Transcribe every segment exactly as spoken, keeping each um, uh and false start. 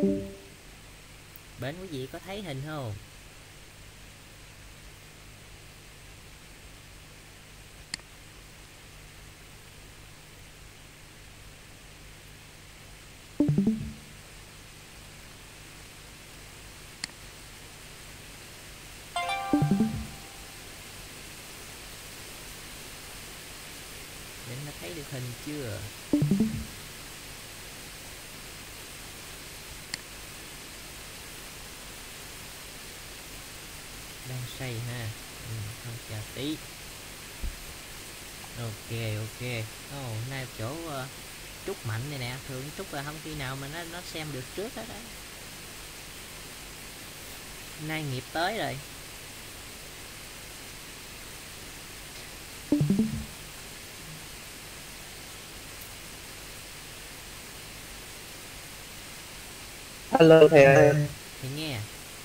Bên quý vị có thấy hình không? Bên đã thấy được hình chưa? Đang xây ha. Ừ, không chờ tí. Ok ok. Ồ, oh, nay chỗ uh, Trúc Mạnh này nè, thường Trúc là không khi nào mà nó nó xem được trước hết đó. Nay nghiệp tới rồi. Alo thầy ơi. Thì nghe.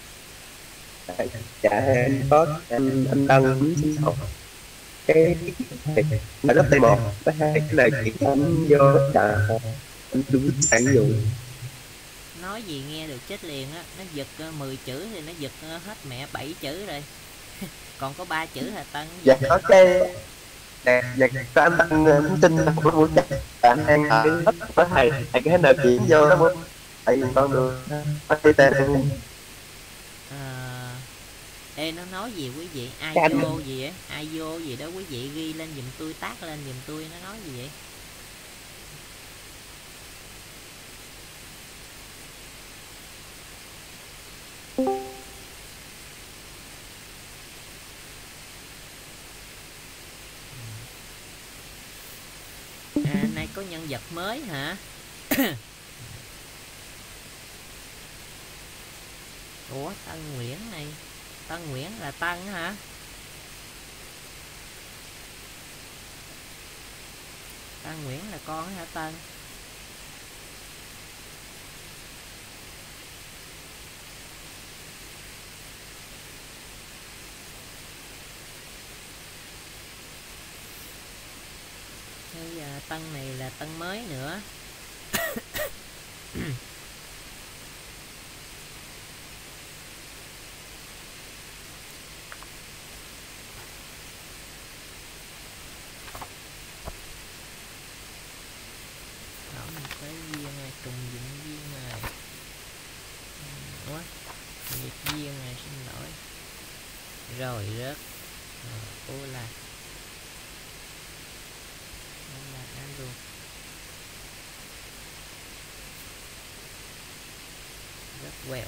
Dạ em có em anh đăng xin học cái thầy là lớp t một với hai cái này chị anh vô trả anh đúng sáng dụ. Nói gì nghe được chết liền á. Nó giật uh, mười chữ thì nó giật uh, hết mẹ bảy chữ rồi. Còn có ba chữ là Tân Dạ gì. có cái dạ, dạ có anh đăng thông tin của buổi chắc anh đang cái lớp của thầy thầy cái nợ chuyển vô đó bữa tại vì con được cái tên À, ê nó nói gì quý vị? Ai cái vô anh gì á? Ai vô gì đó quý vị ghi lên giùm tôi, tác lên giùm tôi. Nó nói gì vậy? À, nay có nhân vật mới hả? Ủa Tân Nguyễn này. Tân Nguyễn là Tân hả? Tân Nguyễn là con hả Tân? Hay à, Tân này là Tân mới nữa? Đó mình tới viên này, trùng dụng viên này. Ủa nghiệp viên này, xin lỗi. Rồi rớt. Ờ, ô là ô là ăn luôn. Rất quẹo.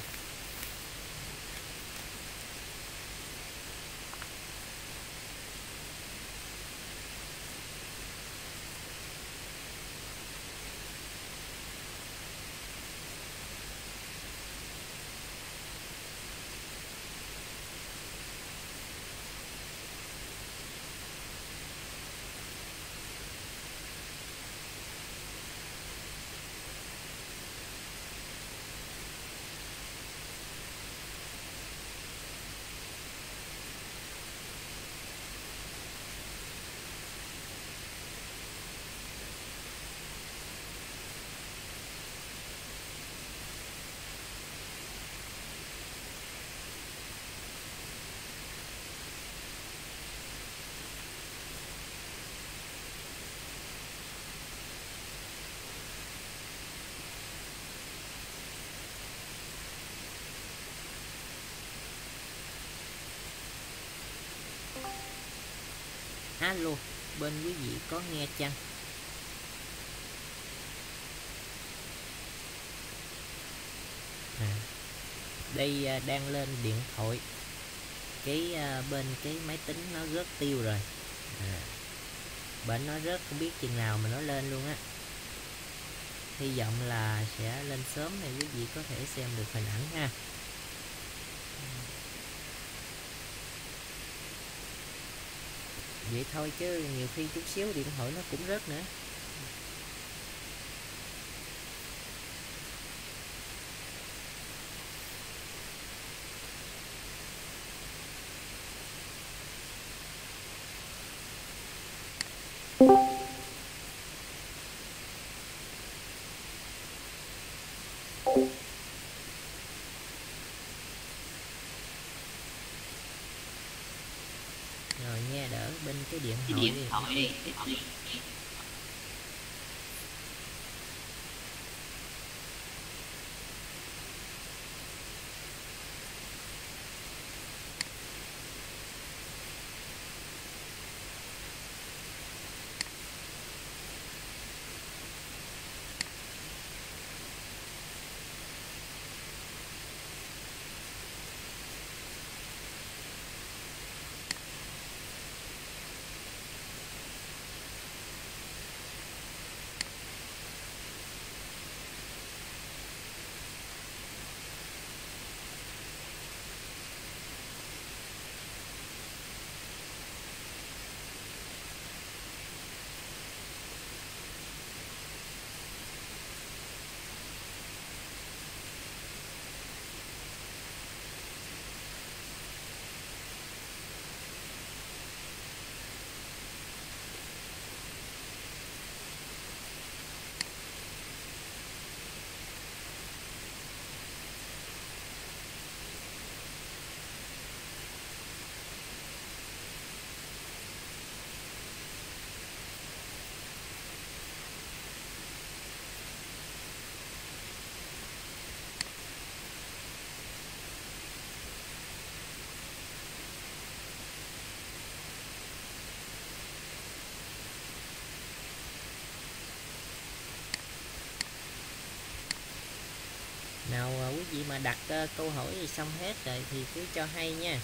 Alo, bên quý vị có nghe chăng? À, đây à, đang lên điện thoại. Cái à, bên cái máy tính nó rớt tiêu rồi. À, bệnh nó rớt không biết chừng nào mà nó lên luôn á. Hy vọng là sẽ lên sớm để quý vị có thể xem được hình ảnh ha. Vậy thôi chứ nhiều khi chút xíu điện thoại nó cũng rớt nữa. rồi nha, đỡ bên cái điện cái thoại điện đi. thoại đi. Nào à, quý vị mà đặt uh, câu hỏi thì xong hết rồi thì cứ cho hay nha.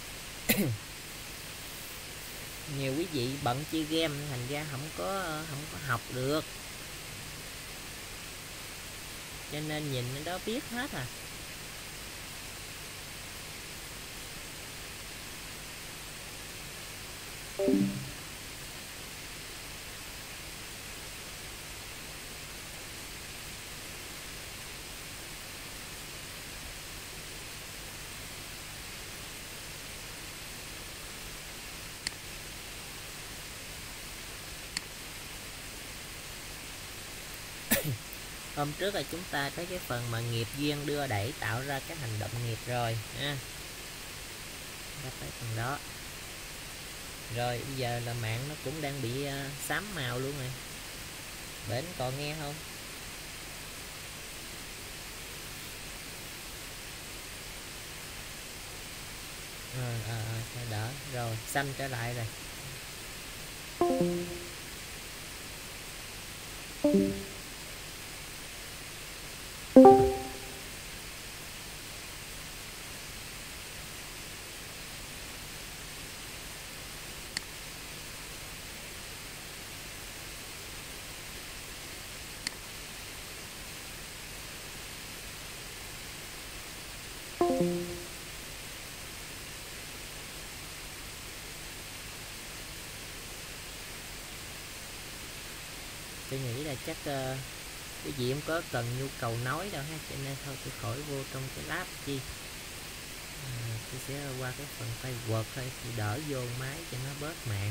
Nhiều quý vị bận chơi game thành ra không có không có học được, cho nên nhìn nó đó biết hết à. Hôm trước là chúng ta tới cái phần mà nghiệp duyên đưa đẩy tạo ra cái hành động nghiệp rồi ha. Đã tới phần đó. Rồi bây giờ là mạng nó cũng đang bị uh, xám màu luôn rồi. Bển còn nghe không? Ờ à, à, à, đỡ. Rồi xanh trở lại rồi. Tôi nghĩ là chắc uh, cái gì cũng có cần nhu cầu nói đâu ha, cho nên thôi tôi khỏi vô trong cái lab chi. À, tôi sẽ qua cái phần tay quật thôi, thì đỡ vô máy cho nó bớt mạng.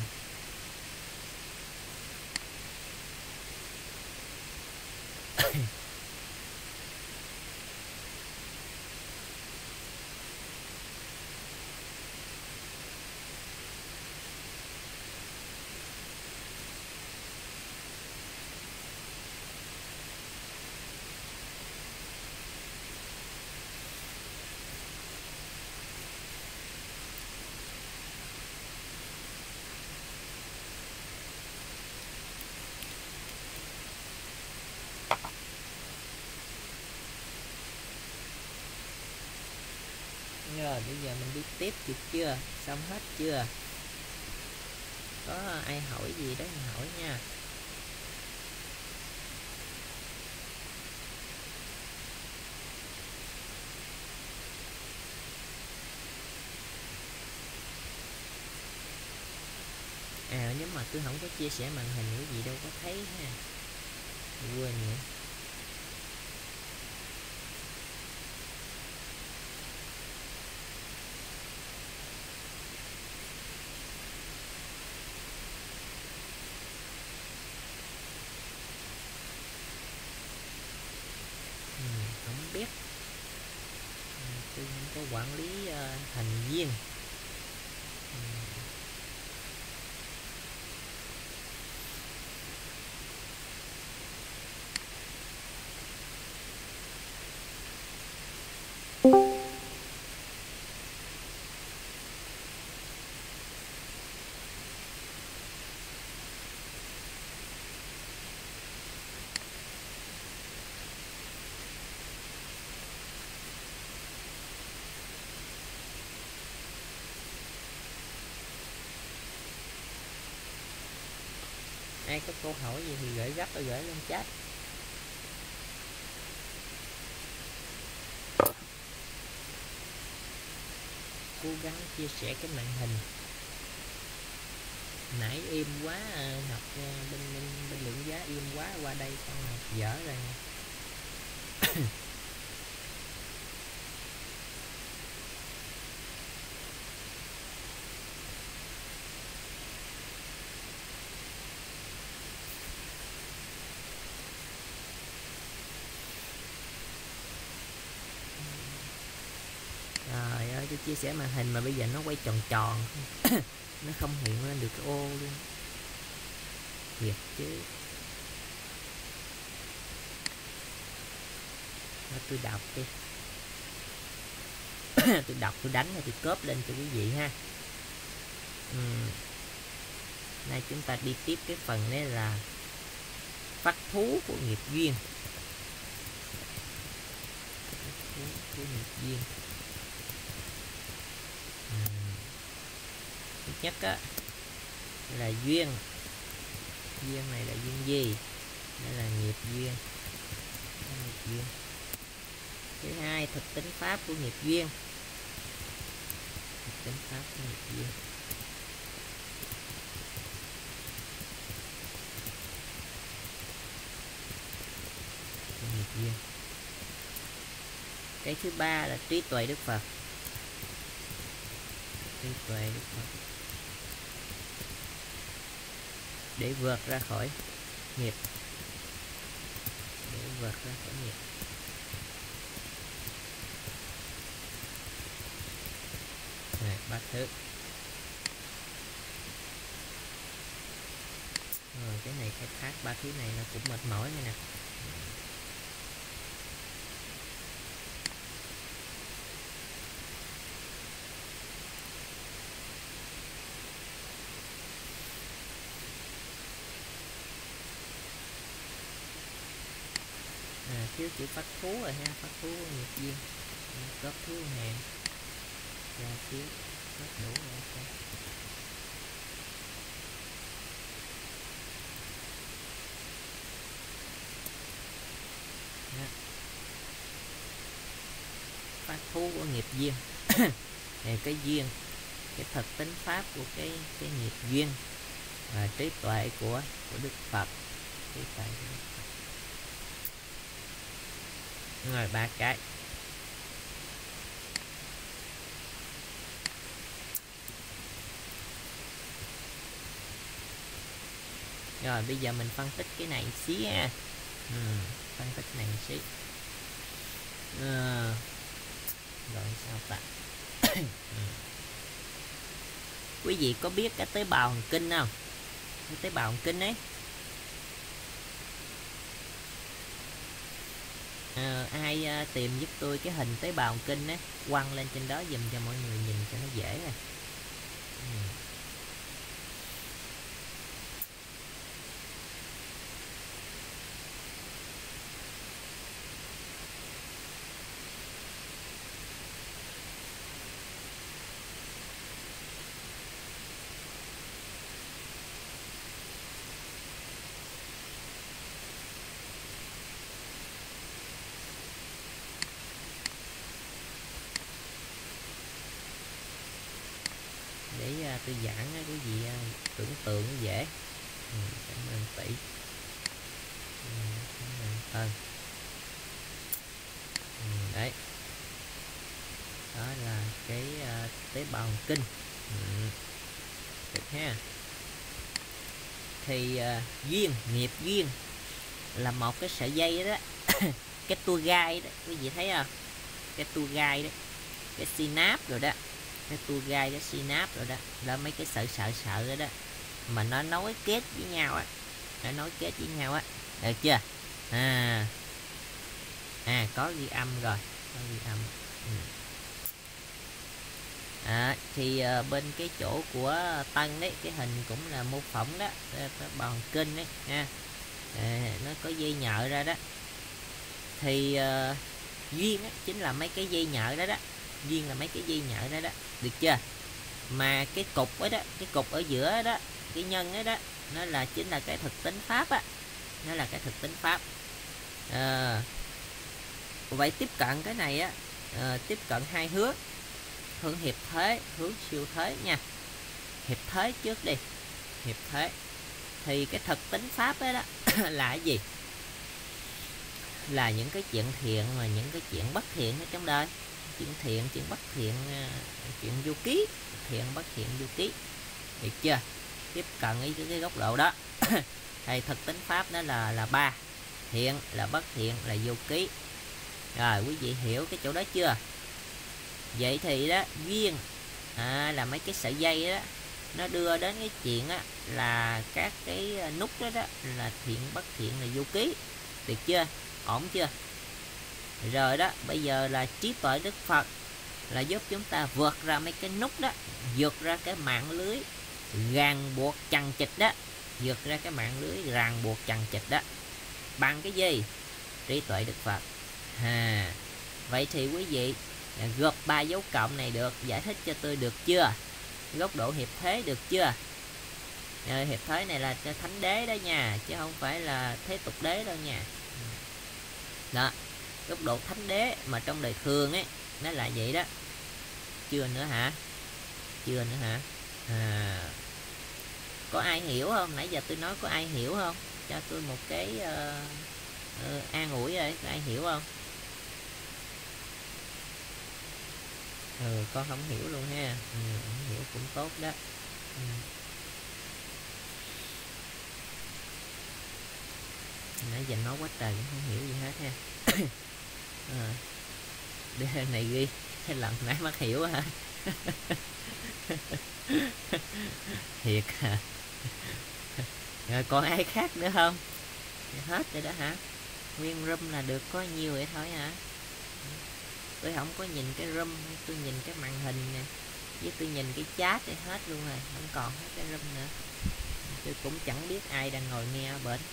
Rồi bây giờ mình đi tiếp được chưa? Xong hết chưa? Có ai hỏi gì đó mình hỏi nha. À nếu mà tôi không có chia sẻ màn hình cái gì đâu có thấy ha. Tôi quên nữa. Không biết, tôi không có quản lý uh, thành viên. ai có câu hỏi gì thì gửi gấp và gửi lên chat. Cố gắng chia sẻ cái màn hình. Nãy im quá à, Ngọc bên, bên bên lượng giá im quá, qua đây con Ngọc dở ra nha. Trời ơi, tôi chia sẻ màn hình mà bây giờ nó quay tròn tròn. Nó không hiện lên được cái ô luôn. Thiệt chứ. Đó, tôi đọc đi. Tôi đọc, tôi đánh rồi tôi cóp lên cho quý vị ha. uhm. Nay chúng ta đi tiếp cái phần này là phát thú của nghiệp duyên. Phát thú của nghiệp duyên. uhm. Thứ nhất á là duyên. Duyên này là duyên gì? Đây là nghiệp duyên. Nghiệp duyên. Thứ hai, thực tính pháp của nghiệp duyên. Thực tính pháp của nghiệp duyên. Của nghiệp duyên. Cái thứ ba là trí tuệ Đức Phật. Trí tuệ Đức Phật. Để vượt ra khỏi nghiệp. Để vượt ra khỏi nghiệp. Này, ba thứ. Rồi cái này khai thác ba thứ này nó cũng mệt mỏi này nè. À, thiếu chữ phát thú rồi ha, phát thú nghiệp duyên. Cấp thiếu hàng. Ra thiếu rất đủ rồi. Okay. Đó. Phát thú của nghiệp duyên. Này cái duyên, cái thực tính pháp của cái cái nghiệp duyên và trí tuệ của của Đức Phật. Trí tuệ của Đức Phật. Rồi ba cái. Rồi bây giờ mình phân tích cái này xí nha. Ừ, phân tích này xí. À, rồi sao ta? Ừ. Quý vị có biết cái tế bào thần kinh không? Cái tế bào thần kinh ấy. À, ai à, tìm giúp tôi cái hình tế bào thần kinh ấy, quăng lên trên đó dùm cho mọi người nhìn cho nó dễ nè. Ừ. Để uh, tôi giảng uh, quý vị uh, tưởng tượng nó dễ. Ừ, cảm ơn tỷ. Ừ, cảm ơn Tân. Ừ, đấy. Đó là cái uh, tế bào thần kinh. Ừ. Được ha. Thì uh, duyên, nghiệp duyên là một cái sợi dây đó, đó. Cái tua gai đó, quý vị thấy không? Cái tua gai đó, cái synapse rồi đó. Cái tua gai đó, synapse rồi đó. Là mấy cái sợi sợi sợi đó, đó mà nó nối kết với nhau á. Nó nối kết với nhau á. Được chưa? À, à có ghi âm rồi. Có ghi âm. Ừ. À, thì uh, bên cái chỗ của Tân đấy, cái hình cũng là mô phỏng đó, cái bào thần kinh đấy nha. À, nó có dây nhợ ra đó. Thì uh, duyên á, chính là mấy cái dây nhợ đó đó. Duyên là mấy cái dây nhợ đó đó. Được chưa? Mà cái cục ấy đó, cái cục ở giữa đó, cái nhân ấy đó, nó là chính là cái thực tính pháp á, nó là cái thực tính pháp. À, vậy tiếp cận cái này á, à, tiếp cận hai hướng, hướng hiệp thế, hướng siêu thế nha. Hiệp thế trước đi, hiệp thế thì cái thực tính pháp ấy đó là cái gì? Là những cái chuyện thiện mà những cái chuyện bất thiện ở trong đời, chuyện thiện, chuyện bất thiện, chuyện vô ký, thiện bất thiện vô ký, được chưa? Tiếp cận ý cái, cái góc độ đó. Thì thực tính pháp đó là là ba, thiện là bất thiện là vô ký. Rồi quý vị hiểu cái chỗ đó chưa? Vậy thì đó duyên à, là mấy cái sợi dây đó, nó đưa đến cái chuyện á, là các cái nút đó, đó là thiện bất thiện là vô ký, được chưa? Ổn chưa? Rồi đó, bây giờ là trí tuệ Đức Phật là giúp chúng ta vượt ra mấy cái nút đó, vượt ra cái mạng lưới ràng buộc chằng chịt đó, vượt ra cái mạng lưới ràng buộc chằng chịt đó. Bằng cái gì? Trí tuệ Đức Phật. À, vậy thì quý vị gộp ba dấu cộng này được, giải thích cho tôi được chưa? Góc độ hiệp thế được chưa? À, hiệp thế này là cho thánh đế đó nha, chứ không phải là thế tục đế đâu nha. Đó, góc độ thánh đế mà trong đời thường ấy, nó là vậy đó. Chưa nữa hả? Chưa nữa hả? À, có ai hiểu không? Nãy giờ tôi nói có ai hiểu không? Cho tôi một cái uh, uh, an ủi rồi, có ai hiểu không? Ừ, con không hiểu luôn ha. Ừ, không hiểu cũng tốt đó. Ừ. Nãy giờ nói quá trời cũng không hiểu gì hết ha. À, đây này ghi cái lần nãy mắt hiểu hả? Thiệt hả? Rồi còn ai khác nữa không? Hết rồi đó hả? Nguyên room là được có nhiều vậy thôi hả? Tôi không có nhìn cái room, tôi nhìn cái màn hình nè, với tôi nhìn cái chat để hết luôn rồi, không còn hết cái room nữa. Tôi cũng chẳng biết ai đang ngồi nghe ở bển.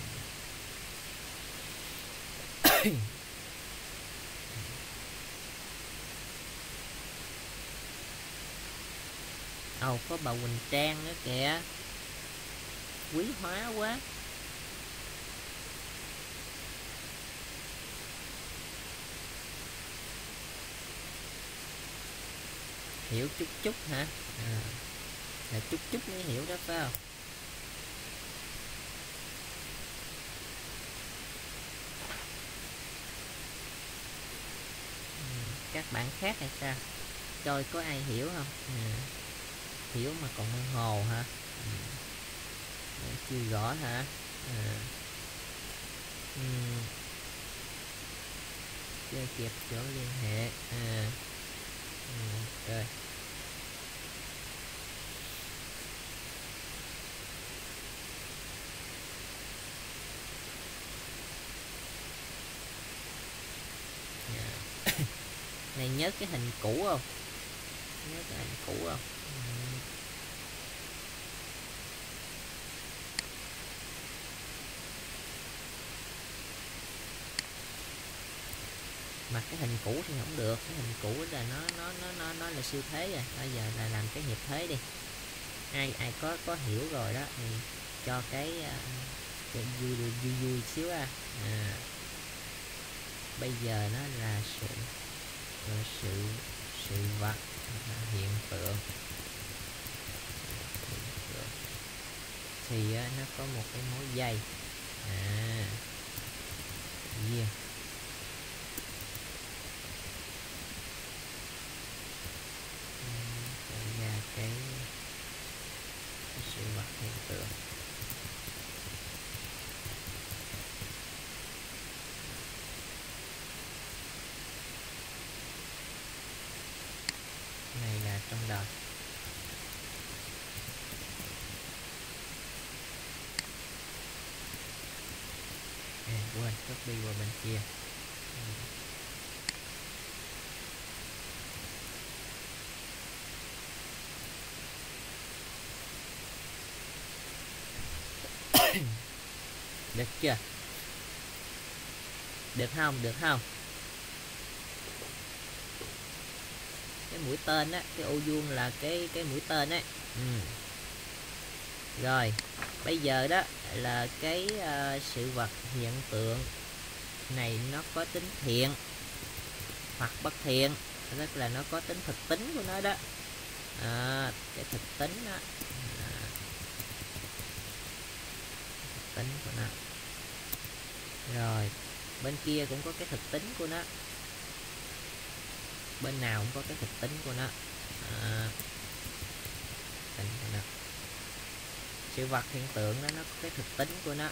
Ồ, oh, có bà Quỳnh Trang nữa kìa, quý hóa quá. Hiểu chút chút hả? À, là chút chút mới hiểu đó phải không? Các bạn khác hay sao? Coi có ai hiểu không? À, hiểu mà còn mơ hồ hả? À, chưa rõ hả? À, um, chưa kịp chỗ liên hệ. À, rồi. Này nhớ cái hình cũ không? Nhớ cái hình cũ không? Mà cái hình cũ thì không được, cái hình cũ là nó nó nó nó nó là siêu thế rồi. Bây giờ là làm cái hiệp thế đi. Ai ai có có hiểu rồi đó thì cho cái uh, vui vui vui xíu à. À, bây giờ nó là sự sự sự vật, hiện tượng, hiện tượng. Thì uh, nó có một cái mối dây. À, duyên. Ra cái, cái sự vật hiện tượng. Này là trong đời. À, quên copy qua bên kia. Được chưa? Được không? Được không? Cái mũi tên á, cái ô vuông là cái cái mũi tên ấy. Ừ. Rồi, Bây giờ đó là cái uh, sự vật hiện tượng này nó có tính thiện hoặc bất thiện, tức là nó có tính thực tính của nó đó. À, cái thực tính đó, à, thực tính của nó. Rồi bên kia cũng có cái thực tính của nó, bên nào cũng có cái thực tính của nó. À, tính của nó. Sự vật hiện tượng đó nó có cái thực tính của nó.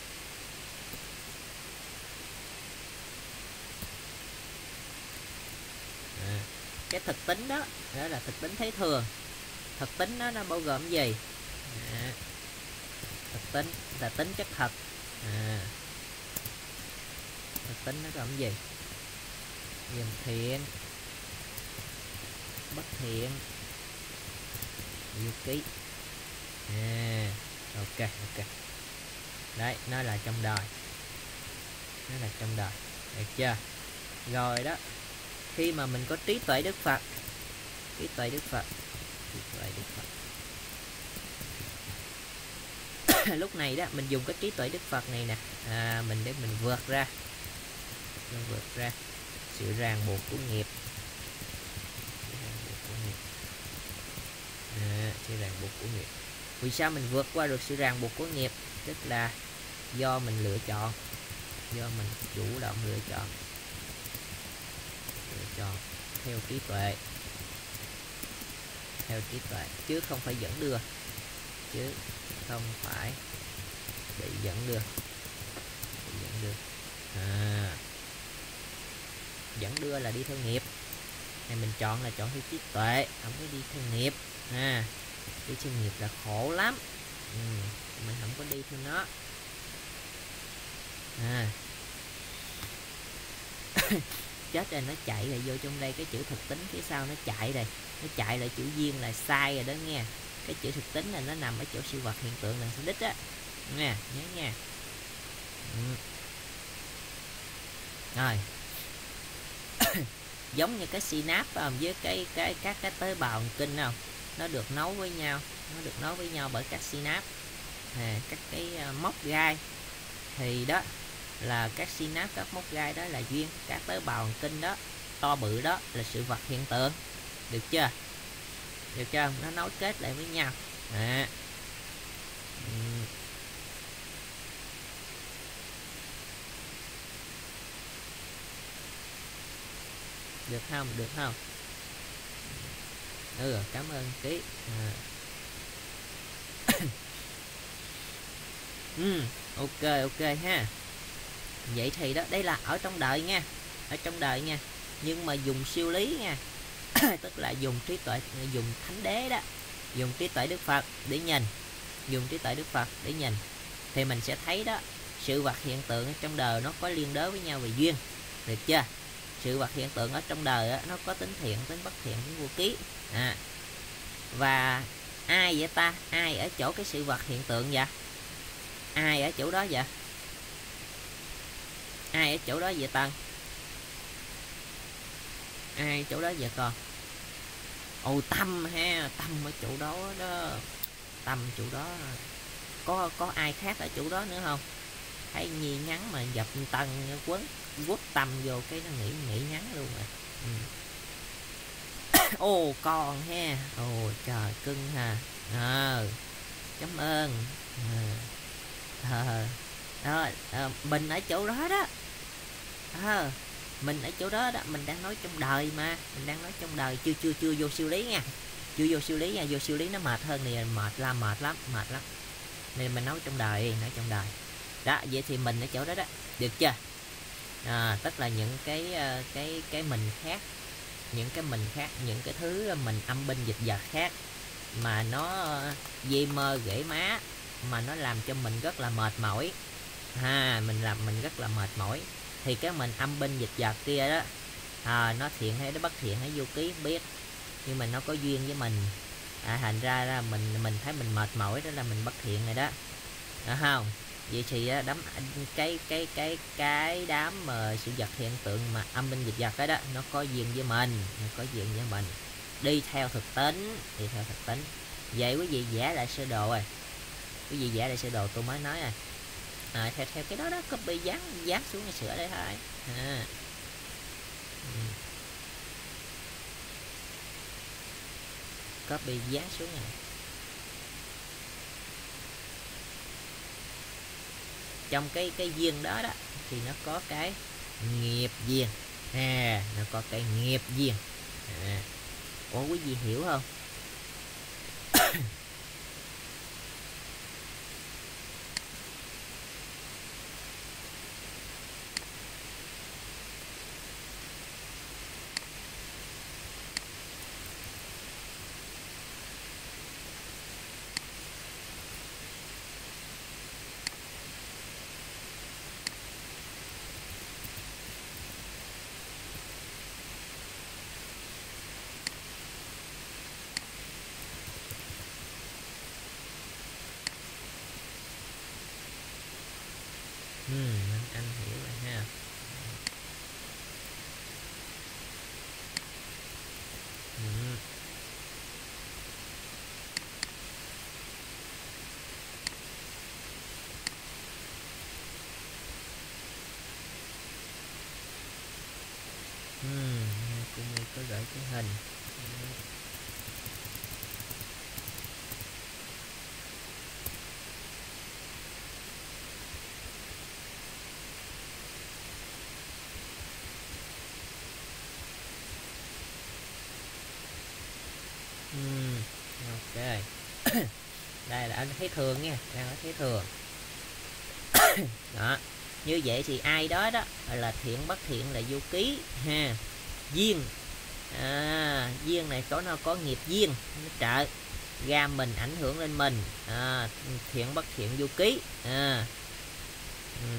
À, cái thực tính đó đó là thực tính thấy thường. Thực tính đó nó bao gồm gì? À, thực tính là tính chất thật. À, thực tính nó gồm gì? Gồm thiện, bất thiện, vô ký. À, ok ok. Đấy, nó là trong đời, nó là trong đời, được chưa? Rồi đó, khi mà mình có trí tuệ Đức Phật, trí tuệ Đức Phật, trí tuệ Đức Phật. Lúc này đó mình dùng cái trí tuệ Đức Phật này nè, à, mình để mình vượt ra, mình vượt ra sự ràng buộc của nghiệp, sự ràng buộc của nghiệp. À, sự ràng buộc của nghiệp. Vì sao mình vượt qua được sự ràng buộc của nghiệp? Tức là do mình lựa chọn, do mình chủ động lựa chọn, lựa chọn theo trí tuệ, theo trí tuệ, chứ không phải dẫn đưa, chứ không phải bị dẫn đưa, bị dẫn đưa. À, dẫn đưa là đi theo nghiệp, này mình chọn là chọn theo trí tuệ, không có đi theo nghiệp. À, đi theo nghiệp là khổ lắm. Ừ, mình không có đi theo nó. À, chết rồi, nó chạy là vô trong đây, cái chữ thực tính phía sau nó chạy rồi, nó chạy lại chữ duyên là sai rồi đó nghe. Cái chữ thực tính là nó nằm ở chỗ sự vật hiện tượng là đích á nha, nhớ nha. Ừ. Rồi giống như cái synapse không, với cái cái các cái tế bào thần kinh không, nó được nối với nhau, nó được nối với nhau bởi các synapse, à, các cái uh, móc gai. Thì đó là các synapse, các móc gai đó là duyên, các tế bào thần kinh đó to bự đó là sự vật hiện tượng, được chưa? Được chưa? Nó nối kết lại với nhau. À. Ừ. Được không? Được không? Ừ, cảm ơn Ký. À. Ừ, ok ok ha. Vậy thì đó, đây là ở trong đời nha, ở trong đời nha, nhưng mà dùng siêu lý nha. Tức là dùng trí tuệ, dùng thánh đế đó, dùng trí tuệ Đức Phật để nhìn, dùng trí tuệ Đức Phật để nhìn thì mình sẽ thấy đó, sự vật hiện tượng ở trong đời nó có liên đới với nhau về duyên, được chưa? Sự vật hiện tượng ở trong đời đó, nó có tính thiện, tính bất thiện, tính vô ký. À. Và ai vậy ta? Ai ở chỗ cái sự vật hiện tượng vậy? Ai ở chỗ đó vậy? Ai ở chỗ đó vậy Tân? Ai ở chỗ đó vậy con? Ồ, tâm ha, tâm ở chỗ đó đó, tâm chỗ đó. Có có ai khác ở chỗ đó nữa không? Thấy Nhi nhắn mà dập Tân quấn quất tâm vô cái nó nghĩ nghĩ nhắn luôn rồi. Ừ. Ồ, con ha. Ồ trời, cưng ha. À, cảm ơn. À, à, à, mình ở chỗ đó đó. À, mình ở chỗ đó đó, mình đang nói trong đời mà, mình đang nói trong đời, chưa chưa chưa vô siêu lý nha, chưa vô siêu lý nha, vô siêu lý nó mệt hơn này, mệt lắm, mệt lắm, mệt lắm. Nên mình nói trong đời, nói trong đời. Đó, vậy thì mình ở chỗ đó đó, được chưa? À, tức là những cái cái cái mình khác, những cái mình khác, những cái thứ mình âm binh dịch vật khác mà nó dây mơ ghể má, mà nó làm cho mình rất là mệt mỏi. Ha, mình làm mình rất là mệt mỏi. Thì cái mình âm binh dịch vật kia đó, à, nó thiện hay nó bất thiện hay vô ký không biết, nhưng mà nó có duyên với mình, à, thành ra là mình mình thấy mình mệt mỏi, đó là mình bất thiện rồi đó, đó không? Vậy thì đám cái cái cái cái đám mà sự vật hiện tượng mà âm binh dịch vật đó đó, nó có duyên với mình, nó có duyên với mình, đi theo thực tính, đi theo thực tính. Vậy quý vị vẽ lại sơ đồ rồi, Cái gì vẽ lại sơ đồ tôi mới nói rồi. À, theo theo cái đó đó, copy dán dán xuống cái sửa đây thôi. À. Ừ. Copy dán xuống này. Trong cái cái viên đó đó thì nó có cái nghiệp viên. À, nó có cái nghiệp viên. À. Ủa quý vị hiểu không? Ừ, anh hiểu rồi ha. Ừ. Ừ, cô My có gửi cái hình. Ừ, ok. Đây là anh thấy thường nha, đang thấy thường. Đó, như vậy thì ai đó đó là thiện bất thiện là vô ký ha. Duyên, à, duyên này có nó có nghiệp duyên nó trợ ra mình, ảnh hưởng lên mình. À, thiện bất thiện vô ký. À. Ừ.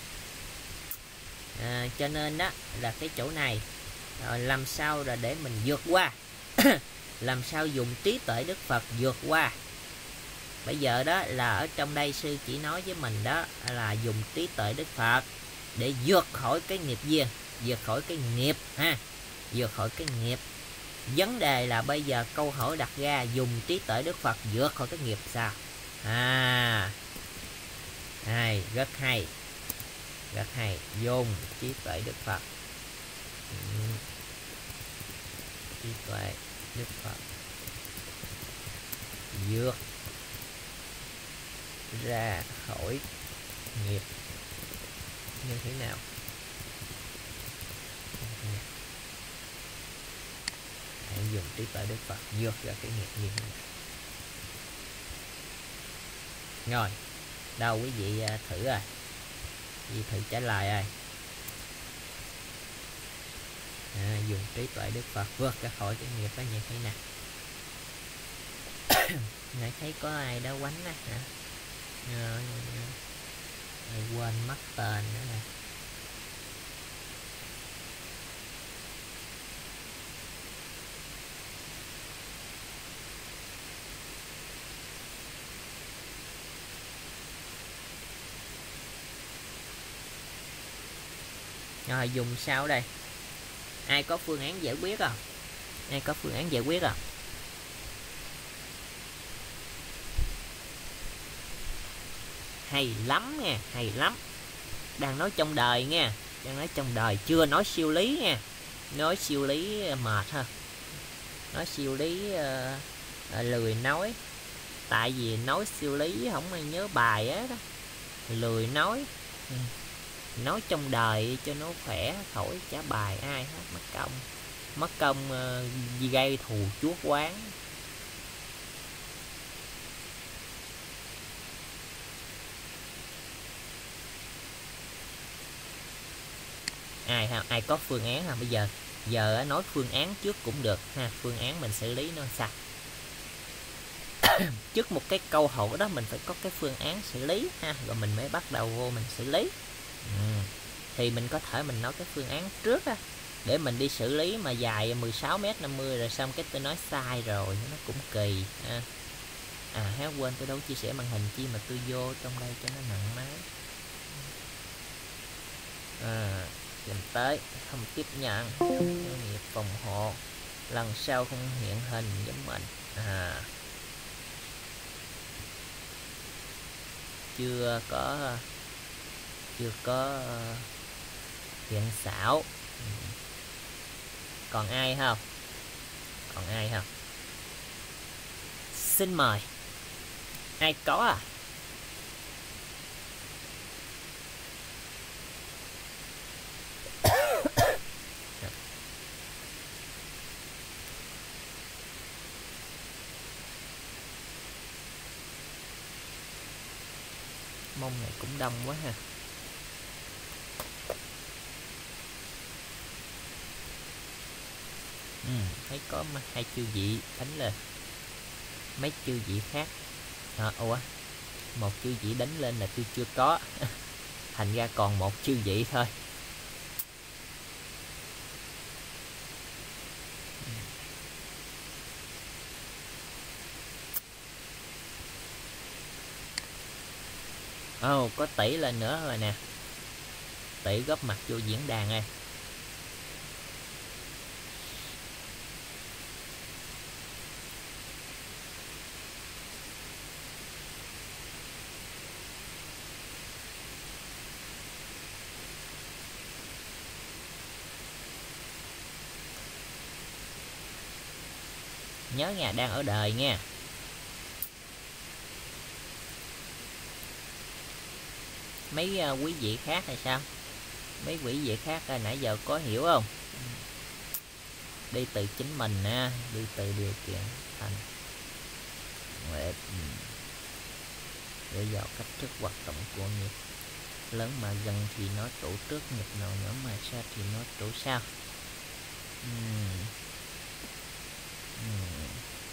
À, cho nên đó là cái chỗ này rồi làm sao là để mình vượt qua. Làm sao dùng trí tuệ Đức Phật vượt qua. Bây giờ đó là ở trong đây sư chỉ nói với mình đó là dùng trí tuệ Đức Phật để vượt khỏi cái nghiệp duyên, vượt khỏi cái nghiệp ha, vượt khỏi cái nghiệp. Vấn đề là bây giờ câu hỏi đặt ra dùng trí tuệ Đức Phật vượt khỏi cái nghiệp sao? À, hay, rất hay, rất hay, dùng trí tuệ Đức Phật. Ừ. Trí tuệ Đức Phật vượt ra khỏi nghiệp như thế nào? Hãy dùng trí tuệ Đức Phật vượt ra cái nghiệp như thế nào? Rồi, đâu quý vị thử rồi, quý vị thử trả lời rồi. À, dùng trí tuệ Đức Phật vượt ra khỏi cái nghiệp đó như thế nào? Nãy thấy có ai đó quánh á hả? À, quên mất tên nữa nè. Rồi dùng sao đây? Ai có phương án giải quyết không? Ai có phương án giải quyết không? Hay lắm nha, hay lắm. Đang nói trong đời nha, đang nói trong đời, chưa nói siêu lý nha. Nói siêu lý mệt ha. Nói siêu lý uh, lười nói. Tại vì nói siêu lý không ai nhớ bài á đó. Lười nói. Ừ. Nói trong đời cho nó khỏe, khỏi trả bài ai hết, mất công. Mất công uh, gây thù chuốc oán. Ai ha, ai có phương án ha? Bây giờ giờ nói phương án trước cũng được ha, phương án mình xử lý nó sao? Trước một cái câu hỏi đó mình phải có cái phương án xử lý ha, rồi mình mới bắt đầu vô mình xử lý. Ừ. Thì mình có thể mình nói cái phương án trước á, để mình đi xử lý mà dài mười sáu mét năm mươi rồi xong cái tôi nói sai rồi nó cũng kỳ ha. À hé, quên tôi đâu chia sẻ màn hình chi mà tôi vô trong đây cho nó nặng máy. À, tìm tới không tiếp nhận nghiệp phòng hộ, lần sau không hiện hình giống mình. À, chưa có chưa có hiện xảo. Còn ai không? Còn ai không? Xin mời. Ai có à? Mông này cũng đông quá ha. Ừ, thấy có hai chư vị đánh lên. Mấy chư vị khác à, ủa một chư vị đánh lên là tôi chưa có. Thành ra còn một chư vị thôi. Ồ, oh, có tỷ lên nữa rồi nè. Tỷ góp mặt vô diễn đàn ơi. Nhớ nha, đang ở đời nha. Mấy uh, quý vị khác hay sao? Mấy quý vị khác uh, nãy giờ có hiểu không? Đi từ chính mình nha, đi từ điều kiện thành nguyện, để vào cách thức hoạt động của nghiệp. Lớn mà gần thì nó trụ trước, nghiệp nào nhỏ mà xa thì nó trụ sau. uhm. Uhm.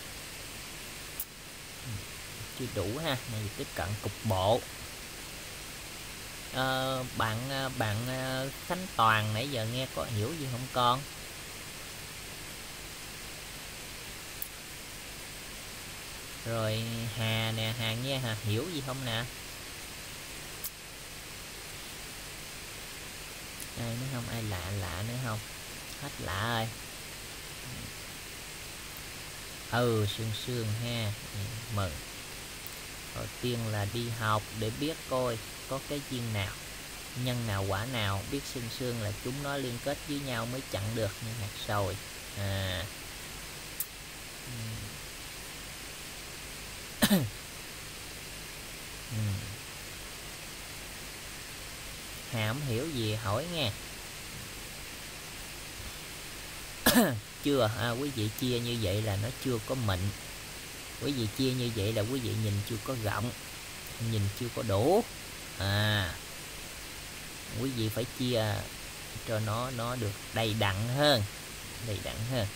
Chưa đủ ha, này tiếp cận cục bộ. À, bạn bạn Khánh Toàn nãy giờ nghe có hiểu gì không con? Rồi Hà nè, Hà nghe Hà hiểu gì không nè? Ai nữa không? Ai lạ lạ nữa không? Hết lạ rồi. Ừ, Sương Sương ha, mừng. Đầu tiên là đi học để biết coi có cái duyên nào, nhân nào quả nào. Biết Sương Sương là chúng nó liên kết với nhau mới chặn được như hạt sồi. À. Hà không hiểu gì hỏi nghe. Chưa à, quý vị chia như vậy là nó chưa có mịn. Quý vị chia như vậy là quý vị nhìn chưa có rộng, nhìn chưa có đủ. À, quý vị phải chia cho nó nó được đầy đặn hơn, đầy đặn hơn.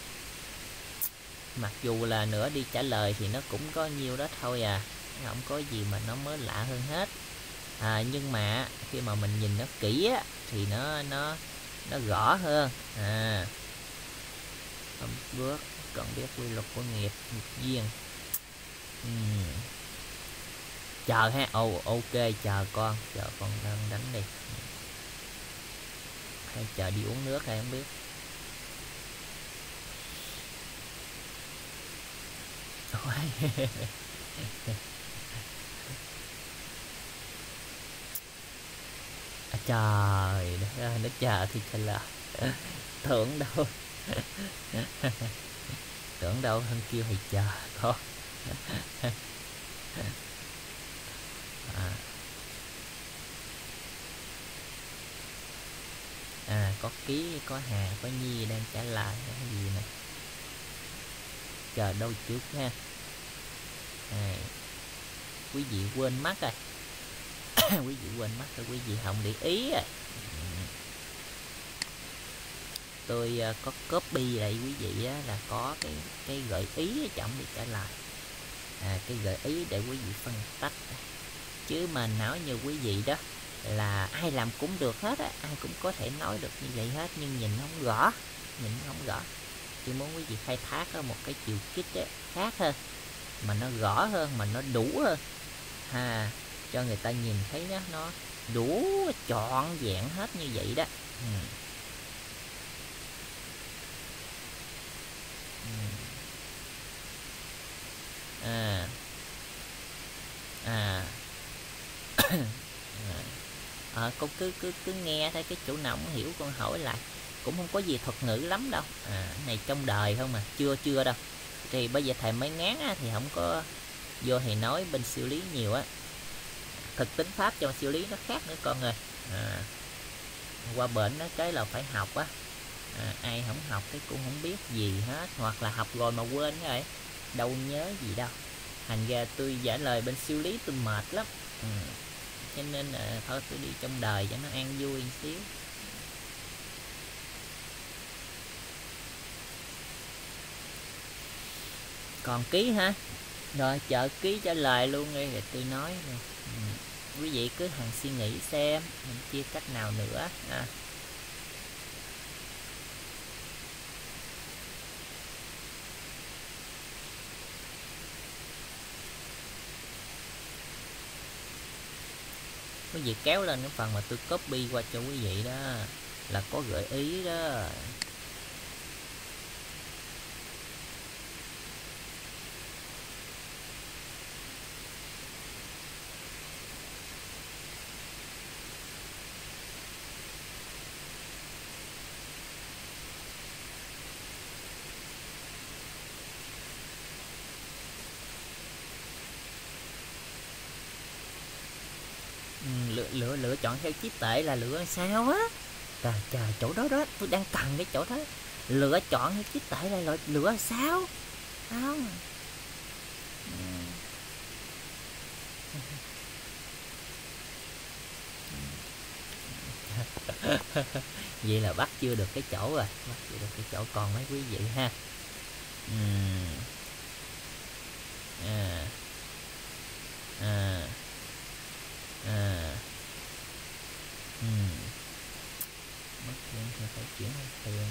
Mặc dù là nữa đi trả lời thì nó cũng có nhiêu đó thôi à, không có gì mà nó mới lạ hơn hết. À, nhưng mà khi mà mình nhìn nó kỹ á, thì nó nó nó rõ hơn. À, không bước cần biết quy luật của nghiệp, nghiệp duyên. uhm. Chờ ha. Ồ, oh, ok, chờ con, chờ con đang đánh đi. Hay chờ đi uống nước hay không biết. À, trời đất, nó chờ thì trời là tưởng đâu. Tưởng đâu hơn kêu thì chờ con. À. À, có Ký, có Hà, có Nhi đang trả lời cái gì nè. Chờ đâu trước ha. À, quý vị quên mất rồi. Quý vị quên mất rồi, quý vị không để ý rồi. Tôi uh, có copy lại quý vị á, là có cái cái gợi ý ở trong để trả lời. À, cái gợi ý để quý vị phân tách. Chứ mà nói như quý vị đó là ai làm cũng được hết á, ai cũng có thể nói được như vậy hết, nhưng nhìn không rõ, nhìn không rõ. Tôi muốn quý vị khai thác ở một cái chiều kích ấy, khác hơn, mà nó rõ hơn, mà nó đủ hơn ha, cho người ta nhìn thấy đó, nó đủ trọn vẹn hết như vậy đó. Ừ. Ừ. À. À. ờ con cứ cứ cứ nghe thấy cái chỗ nào không hiểu con hỏi lại, cũng không có gì thuật ngữ lắm đâu, à này trong đời không mà chưa chưa đâu. Thì bây giờ thầy mới ngán á, thì không có vô thầy nói bên siêu lý nhiều á, thực tính pháp trong siêu lý nó khác nữa con ơi. À, qua bển nó cái là phải học á, à, ai không học cái cũng không biết gì hết, hoặc là học rồi mà quên rồi, đâu nhớ gì đâu. Thành ra tôi trả lời bên siêu lý tôi mệt lắm, ừ. Cho nên là thôi tôi đi trong đời cho nó an vui một xíu. Còn ký hả? Rồi chờ ký trả lời luôn đi rồi tôi nói. Ừ. Quý vị cứ hằng suy nghĩ xem mình chia cách nào nữa à. Quý vị kéo lên cái phần mà tôi copy qua cho quý vị đó là có gợi ý đó. Lựa, lựa, lựa chọn theo trí tuệ là lựa sao á? Trời trời, chỗ đó đó, tôi đang cần cái chỗ đó. Lựa chọn theo trí tuệ là lựa, lựa sao? Không. Vậy là bắt chưa được cái chỗ rồi, bắt chưa được cái chỗ, còn mấy quý vị ha. Uhm. À. À. À. Uhm. Mất tiền thì phải chuyển tiền.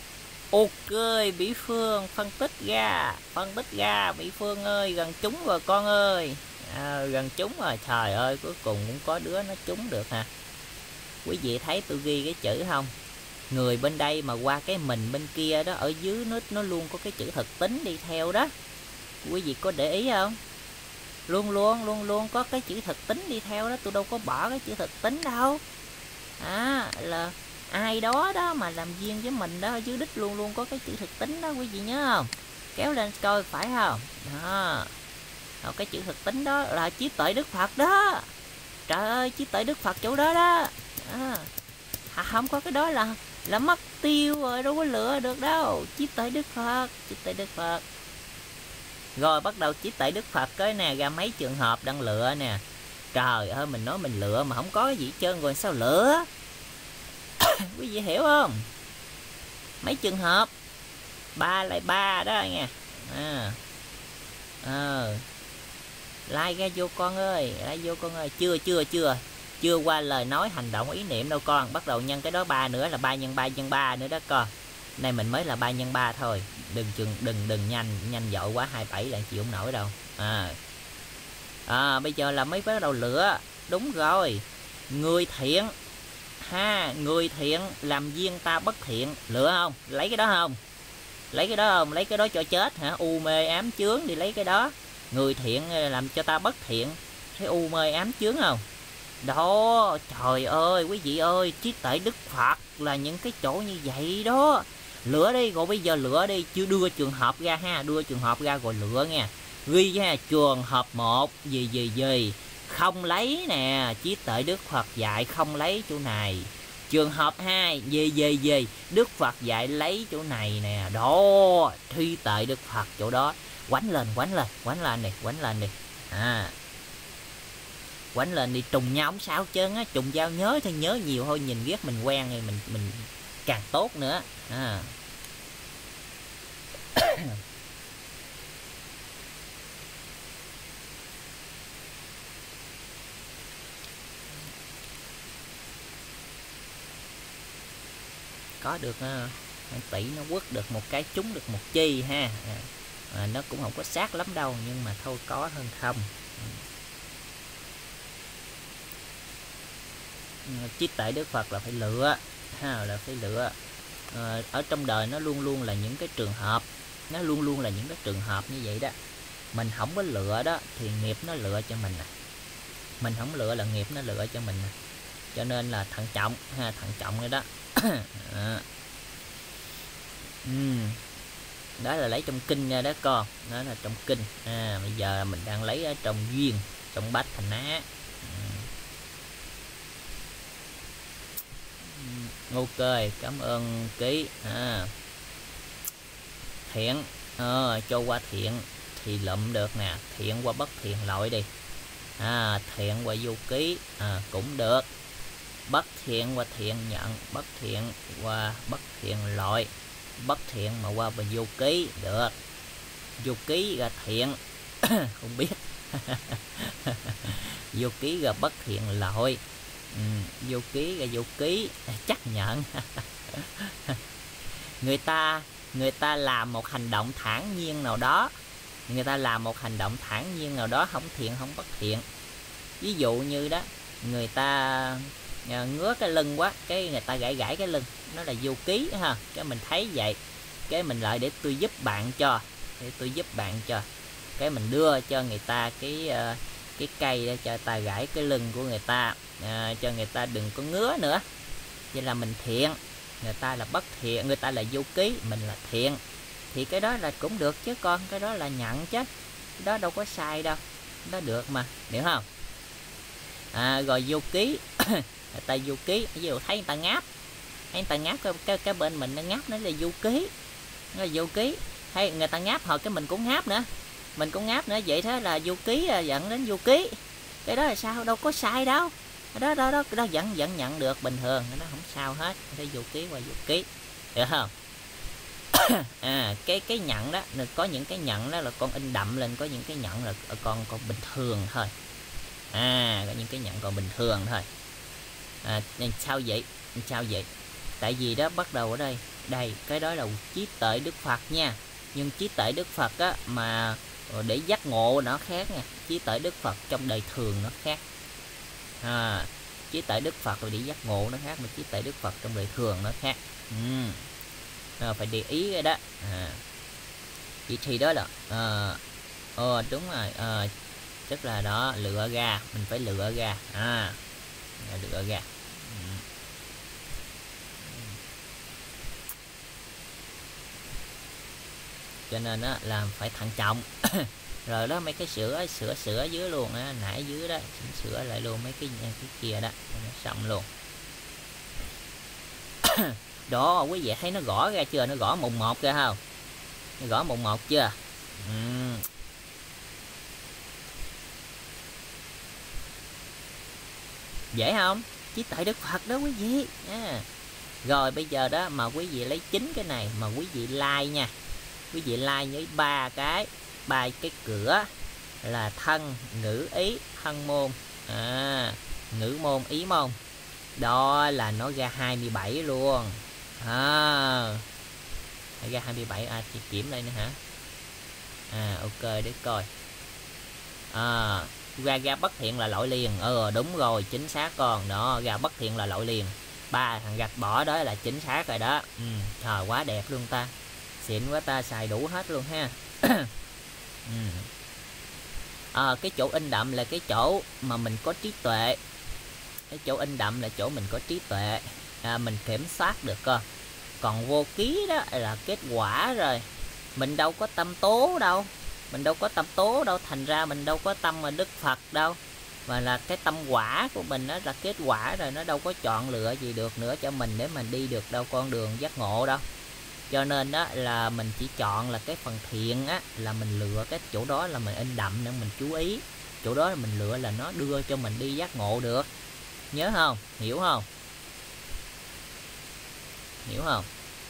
Ok, Bỉ Phương phân tích ra, phân tích ra Bỉ Phương ơi, gần trúng rồi con ơi. À, gần trúng rồi, trời ơi, cuối cùng cũng có đứa nó trúng được hả? Quý vị thấy tôi ghi cái chữ không? Người bên đây mà qua cái mình bên kia đó, ở dưới nó nó luôn có cái chữ thực tính đi theo đó. Quý vị có để ý không? Luôn luôn luôn luôn có cái chữ thực tính đi theo đó, tôi đâu có bỏ cái chữ thực tính đâu. À, là ai đó đó mà làm duyên với mình đó, ở dưới đích luôn luôn có cái chữ thực tính đó, quý vị nhớ không? Kéo lên coi phải không? Đó. Rồi cái chữ thực tính đó là trí tuệ Đức Phật đó. Trời ơi, trí tuệ Đức Phật chỗ đó đó. À, không có cái đó là là mất tiêu rồi, đâu có lựa được đâu. Trí tuệ Đức Phật, trí tuệ Đức Phật. Rồi bắt đầu trí tuệ Đức Phật cái nè, ra mấy trường hợp đang lựa nè. Trời ơi, mình nói mình lựa mà không có cái gì hết trơn rồi sao lựa? Quý vị hiểu không? Mấy trường hợp ba lại ba đó nha. À. Ờ. Like ra vô con ơi, like vô con ơi. Chưa chưa chưa chưa qua lời nói hành động ý niệm đâu con. Bắt đầu nhân cái đó ba nữa là ba nhân ba nhân ba nữa đó con. Này mình mới là ba nhân ba thôi. Đừng chừng đừng đừng nhanh nhanh dội quá, hai mươi bảy là chịu không nổi đâu. À. À, bây giờ là mới bắt đầu lựa. Đúng rồi. Người thiện ha, người thiện làm duyên ta bất thiện, lựa không? Lấy cái đó không? Lấy cái đó không? Lấy cái đó cho chết hả? U mê ám chướng đi lấy cái đó. Người thiện làm cho ta bất thiện, thấy u mê ám chướng không? Đó, trời ơi quý vị ơi, trí tuệ Đức Phật là những cái chỗ như vậy đó. Lựa đi, rồi bây giờ lựa đi, chưa đưa trường hợp ra ha, đưa trường hợp ra rồi lựa nha. Ghi ha, trường hợp một gì gì gì không lấy nè, trí tuệ Đức Phật dạy không lấy chỗ này. Trường hợp hai gì gì gì Đức Phật dạy lấy chỗ này nè. Đó, trí tuệ Đức Phật chỗ đó. Quánh lên, quánh lên, quánh lên đi, quánh lên đi. À. Quánh lên đi, trùng nhau không sao trơn á, trùng giao nhớ thôi, nhớ nhiều thôi, nhìn ghét mình quen thì mình mình càng tốt nữa. À. Có được uh, tỷ nó quất được một cái, trúng được một chi ha. À, à, nó cũng không có sát lắm đâu, nhưng mà thôi có hơn không. Ừ. Trí tuệ Đức Phật là phải lựa ha, là phải lựa. À, ở trong đời nó luôn luôn là những cái trường hợp, nó luôn luôn là những cái trường hợp như vậy đó. Mình không có lựa đó thì nghiệp nó lựa cho mình nè. Mình không lựa là nghiệp nó lựa cho mình nè. cho nên là thận trọng ha, thận trọng rồi đó. À. Ừ. Đó là lấy trong kinh nha đó con, đó là trong kinh. À, bây giờ mình đang lấy ở trong duyên, trong bát thành á. Ừ. Ok, cảm ơn ký. À. Thiện, à, cho qua thiện thì lụm được nè, thiện qua bất thiện loại đi. À, thiện qua vô ký à, cũng được. Bất thiện qua thiện nhận, bất thiện qua bất thiện loại, bất thiện mà qua và vô ký được. Vô ký ra thiện không biết. Vô ký ra bất thiện loại. Ừ, vô ký ra vô ký chắc nhận. người ta người ta làm một hành động thản nhiên nào đó, người ta làm một hành động thản nhiên nào đó, không thiện không bất thiện. Ví dụ như đó, người ta ngứa cái lưng quá, cái người ta gãi gãi cái lưng, nó là vô ký ha. Cái mình thấy vậy, cái mình lại để tôi giúp bạn cho, để tôi giúp bạn cho, cái mình đưa cho người ta cái cái cây để cho ta gãi cái lưng của người ta, à, cho người ta đừng có ngứa nữa. Vậy là mình thiện, người ta là bất thiện, người ta là vô ký, mình là thiện. Thì cái đó là cũng được chứ con, cái đó là nhận chứ, cái đó đâu có sai đâu, nó được mà, hiểu không? À, rồi vô ký, người ta vô ký, ví dụ thấy người ta ngáp, thấy người ta ngáp cái, cái, cái bên mình nó ngáp, nó là vô ký, nó là vô ký. Hay người ta ngáp hồi cái mình cũng ngáp nữa, mình cũng ngáp nữa, vậy thế là vô ký, dẫn đến vô ký. Cái đó là sao, đâu có sai đâu, đó đó đó, đó vẫn vẫn nhận được bình thường, nó không sao hết. Cái vô ký qua vô ký, được không? À, cái cái nhận đó, có những cái nhận đó là con in đậm lên, có những cái nhận là con còn bình thường thôi. À, có những cái nhận còn bình thường thôi. À, sao vậy? Sao vậy? Tại vì đó bắt đầu ở đây, đây cái đó là trí tuệ Đức Phật nha. Nhưng trí tuệ Đức Phật á mà để giác ngộ nó khác nha. Trí tuệ Đức Phật trong đời thường nó khác. À, trí tuệ Đức Phật rồi để giác ngộ nó khác, mà trí tuệ Đức Phật trong đời thường nó khác. Ừ. À, phải để ý cái đó. À. Chỉ thì đó là à, ờ đúng rồi, à, tức là đó, lựa ra, mình phải lựa ra. À, lựa ra. Ừ. Cho nên á là phải thận trọng. Rồi đó, mấy cái sữa sữa sữa dưới luôn á, nãy dưới đó sữa lại luôn mấy cái cái kia đó, nó xong luôn. Đó, quý vị thấy nó gõ ra chưa, nó gõ mùng một ra không, nó gõ mùng một chưa? Ừ. Dễ không? Trí tuệ Đức Phật đó quý vị. À. Rồi bây giờ đó mà quý vị lấy chính cái này mà quý vị like nha, quý vị like với ba cái ba cái cửa là thân, ngữ, ý, thân môn. À, ngữ môn, ý môn, đó là nó ra hai mươi bảy luôn. À, ra hai mươi bảy. À, chị kiểm đây nữa hả? À, ok, để coi. À, ra ra bất thiện là lỗi liền. Ừ, đúng rồi, chính xác con. Đó, ra bất thiện là lỗi liền. Ba thằng gạch bỏ đó là chính xác rồi đó. Ừ, trời, quá đẹp luôn ta, xịn quá ta, xài đủ hết luôn ha. Ừ. À, cái chỗ in đậm là cái chỗ mà mình có trí tuệ. Cái chỗ in đậm là chỗ mình có trí tuệ, à, mình kiểm soát được con. Còn vô ký đó là kết quả rồi, mình đâu có tâm tố đâu, mình đâu có tâm tố đâu, thành ra mình đâu có tâm mà Đức Phật đâu, mà là cái tâm quả của mình đó là kết quả rồi, nó đâu có chọn lựa gì được nữa cho mình để mình đi được đâu con đường giác ngộ đâu. Cho nên đó là mình chỉ chọn là cái phần thiện á, là mình lựa cái chỗ đó là mình in đậm để mình chú ý, chỗ đó là mình lựa là nó đưa cho mình đi giác ngộ được. Nhớ không? Hiểu không? Hiểu không?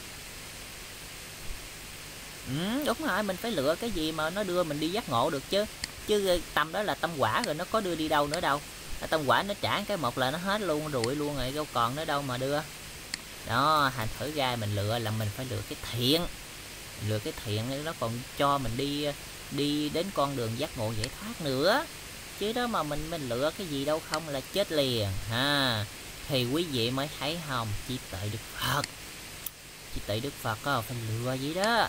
Ừ, đúng rồi, mình phải lựa cái gì mà nó đưa mình đi giác ngộ được chứ. Chứ tâm đó là tâm quả rồi, nó có đưa đi đâu nữa đâu. Tâm quả nó trả cái một là nó hết luôn, rụi luôn rồi, đâu còn nữa đâu mà đưa. Đó, thành thử ra mình lựa là mình phải lựa cái thiện. Lựa cái thiện nó còn cho mình đi đi đến con đường giác ngộ giải thoát nữa. Chứ đó mà mình mình lựa cái gì đâu không là chết liền ha. Thì quý vị mới thấy không, trí tuệ Đức Phật. Trí tuệ Đức Phật có phải lựa gì đó.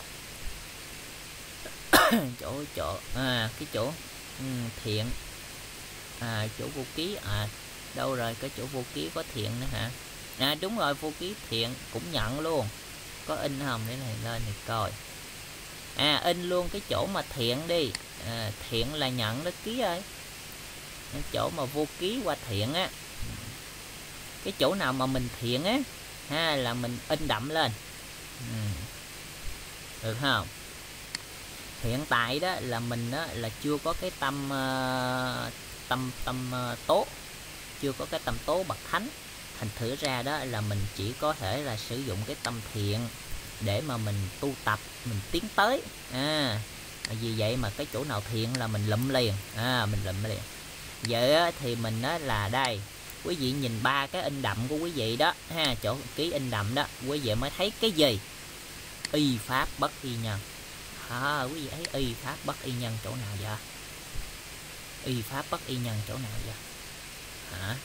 chỗ chỗ à cái chỗ ừ, thiện, à chỗ vô ký, à Đâu rồi, có chỗ vô ký có thiện nữa hả? À đúng rồi, vô ký thiện cũng nhận luôn. Có in không? Để này lên này coi. À in luôn cái chỗ mà thiện đi. À, thiện là nhận đó ký ơi. Cái chỗ mà vô ký qua thiện á. Cái chỗ nào mà mình thiện á ha, là mình in đậm lên. Ừ. Được không? Hiện tại đó là mình đó là chưa có cái tâm uh, tâm tâm uh, tố, chưa có cái tâm tố bậc thánh. Thành thử ra đó là mình chỉ có thể là sử dụng cái tâm thiện để mà mình tu tập, mình tiến tới. À, vì vậy mà cái chỗ nào thiện là mình lụm liền. À, mình lụm liền. Vậy thì mình đó là đây. Quý vị nhìn ba cái in đậm của quý vị đó ha, chỗ ký in đậm đó, quý vị mới thấy cái gì? Y pháp bất y nhân. À, quý vị thấy y pháp bất y nhân chỗ nào vậy? Y pháp bất y nhân chỗ nào vậy? Hả?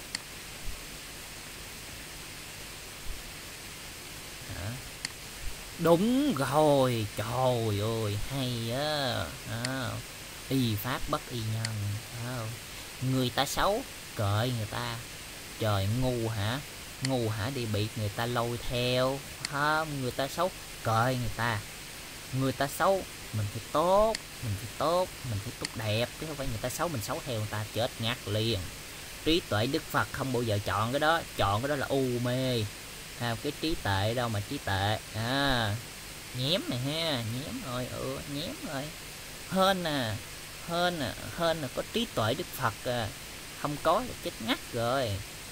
Hả? Đúng rồi, trời ơi, hay á. À, y pháp bất y nhân. À, người ta xấu, cợi người ta. Trời, ngu hả? Ngu hả đi bị người ta lôi theo. À, người ta xấu, cợi người ta. Người ta xấu, mình phải tốt, mình phải tốt, mình phải tốt đẹp, chứ không phải người ta xấu mình xấu theo người ta, chết ngắt liền. Trí tuệ Đức Phật không bao giờ chọn cái đó, chọn cái đó là u mê. À, cái trí tuệ đâu mà trí tuệ. À, nhém này ha, nhém rồi, ừ, nhém rồi. Hên nè, hên nè, hên là có trí tuệ Đức Phật à. Không có là chết ngắt rồi.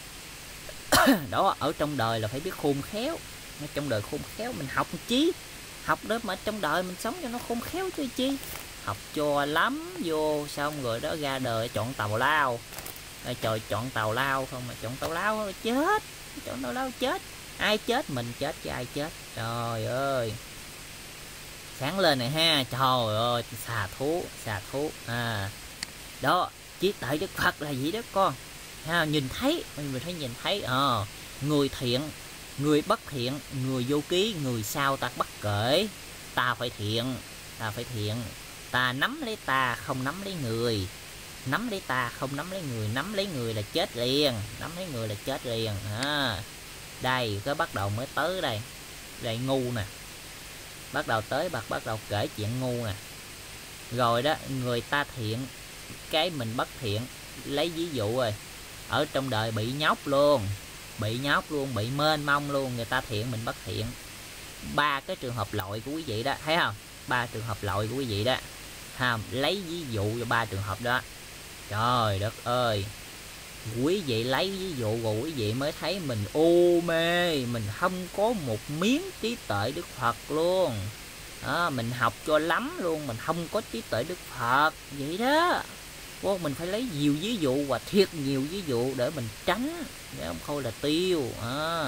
Đó, ở trong đời là phải biết khôn khéo. Ở trong đời khôn khéo mình học chí. Học đó mà trong đời mình sống cho nó khôn khéo chứ chi. Học cho lắm vô xong rồi đó ra đời chọn tàu lao. À, trời, chọn tàu lao không mà chọn tàu lao chết. Chọn tàu lao chết. Ai chết? Mình chết chứ ai chết. Trời ơi. Sáng lên này ha. Trời ơi, xà thú, xà thú. À. Đó, trí tuệ Đức Phật là gì đó con. Ha, nhìn thấy, mình thấy nhìn thấy ờ, người thiện, người bất thiện, người vô ký, người sao ta bất kể. Ta phải thiện, ta phải thiện. Ta nắm lấy ta, không nắm lấy người. Nắm lấy ta, không nắm lấy người. Nắm lấy người là chết liền. Nắm lấy người là chết liền. À, đây, cái bắt đầu mới tới đây. Đây ngu nè. Bắt đầu tới, bật bắt đầu kể chuyện ngu nè. Rồi đó, người ta thiện, cái mình bất thiện. Lấy ví dụ rồi. Ở trong đời bị nhóc luôn. Bị nhóc luôn, bị mênh mông luôn. Người ta thiện, mình bất thiện. Ba cái trường hợp lội của quý vị đó, thấy không? Ba trường hợp lội của quý vị đó. Ha, lấy ví dụ cho ba trường hợp đó. Trời đất ơi. Quý vị lấy ví dụ rồi quý vị mới thấy mình u mê. Mình không có một miếng trí tuệ Đức Phật luôn. À, mình học cho lắm luôn. Mình không có trí tuệ Đức Phật. Vậy đó. Ô, mình phải lấy nhiều ví dụ và thiệt nhiều ví dụ để mình tránh, để không thôi là tiêu. À,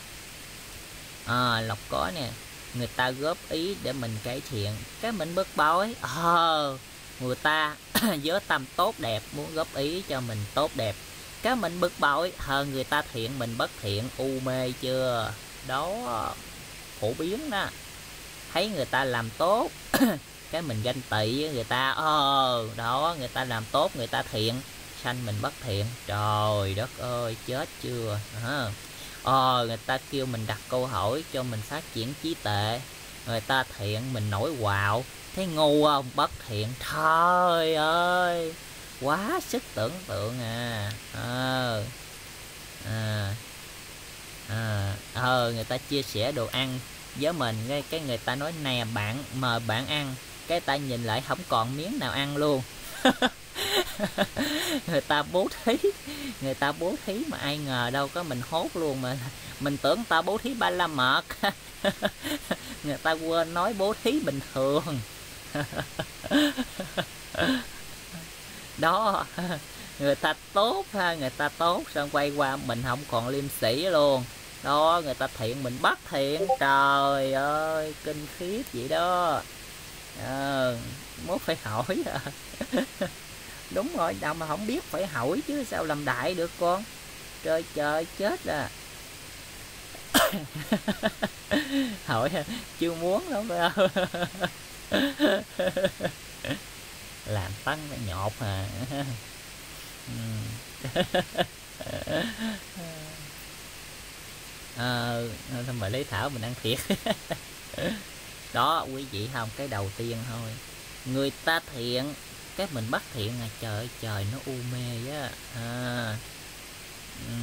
à Lộc có nè, người ta góp ý để mình cải thiện, cái mình bực bội. Ờ, người ta với tâm tốt đẹp muốn góp ý cho mình tốt đẹp, cái mình bực bội. Hơn người ta thiện mình bất thiện, u mê chưa? Đó, phổ biến đó. Thấy người ta làm tốt cái mình ganh tị với người ta. Ờ, đó, người ta làm tốt, người ta thiện, sanh mình bất thiện. Trời đất ơi, chết chưa? À. Ờ, người ta kêu mình đặt câu hỏi cho mình phát triển trí tuệ, người ta thiện, mình nổi quạo. Thấy ngu không? Bất thiện. Trời ơi, quá sức tưởng tượng à. Ờ, à. À, ờ, người ta chia sẻ đồ ăn với mình, cái, cái người ta nói nè bạn, mời bạn ăn, cái ta nhìn lại không còn miếng nào ăn luôn. Người ta bố thí, người ta bố thí mà ai ngờ đâu có mình hốt luôn, mà mình tưởng ta bố thí ba la mật. Người ta quên nói bố thí bình thường. Đó, người ta tốt ha, người ta tốt xong quay qua mình không còn liêm sĩ luôn. Đó, người ta thiện mình bất thiện. Trời ơi, kinh khiếp vậy đó. Ờ, mốt phải hỏi à. Đúng rồi, đâu mà không biết phải hỏi chứ sao làm đại được con. Trời trời, chết à. Hỏi chưa muốn đâu phải không? Làm tăng phải nhột à. Ờ, thôi mà lấy thảo mình ăn thiệt. Đó quý vị không, cái đầu tiên thôi, người ta thiện cái mình bắt thiện à, trời ơi trời nó u mê á. À, ừ.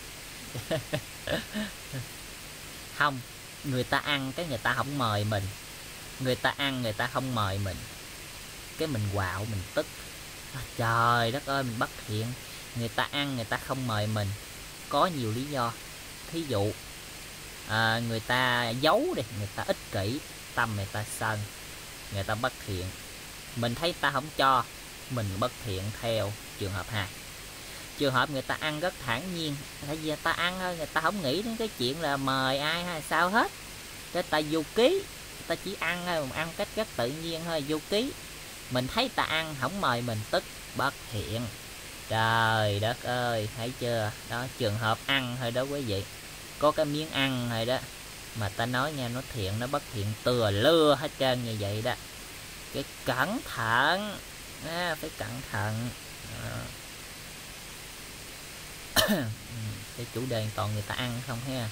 Không, người ta ăn cái người ta không mời mình, người ta ăn người ta không mời mình, cái mình quạo mình tức. À, trời đất ơi mình bất thiện, người ta ăn người ta không mời mình, có nhiều lý do. Thí dụ à, người ta giấu đi, người ta ích kỷ, tâm người ta sân, người ta bất thiện. Mình thấy ta không cho, mình bất thiện theo trường hợp hai. Trường hợp người ta ăn rất thản nhiên, tại vì ta ăn thôi, người ta không nghĩ đến cái chuyện là mời ai hay sao hết, cái ta vô ký, ta chỉ ăn thôi, ăn cách rất tự nhiên thôi, vô ký. Mình thấy ta ăn không mời mình tức, bất thiện. Trời đất ơi, thấy chưa? Đó, trường hợp ăn thôi đó quý vị. Có cái miếng ăn thôi đó mà ta nói nghe nó thiện nó bất thiện từa lưa hết trơn như vậy đó. Cái cẩn thận à, phải cẩn thận. À. Cái chủ đề toàn người ta ăn không ha.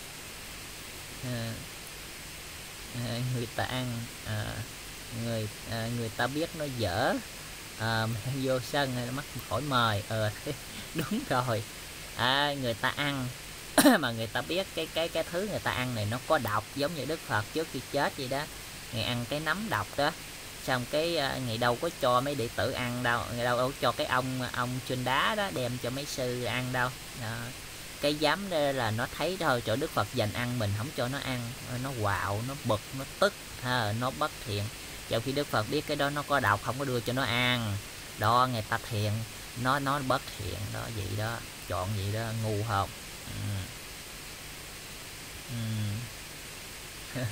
À, à, người ta ăn à, người à, người ta biết nó dở à, vô sân hay mắc khỏi mời. Ờ đúng rồi. À, người ta ăn mà người ta biết cái cái cái thứ người ta ăn này nó có độc, giống như Đức Phật trước khi chết vậy đó, ngày ăn cái nấm độc đó, xong cái uh, ngày đâu có cho mấy đệ tử ăn đâu, ngày đâu có cho cái ông ông trên đá đó đem cho mấy sư ăn đâu. Đó. Cái dám đó là nó thấy thôi, chỗ Đức Phật dành ăn mình không cho nó ăn, nó quạo, nó bực, nó tức, ha, nó bất thiện. Trong khi Đức Phật biết cái đó nó có độc, không có đưa cho nó ăn. Đó, người ta thiện, nó nó bất thiện đó, vậy đó, chọn vậy đó, ngu không? Ừ. Ừ.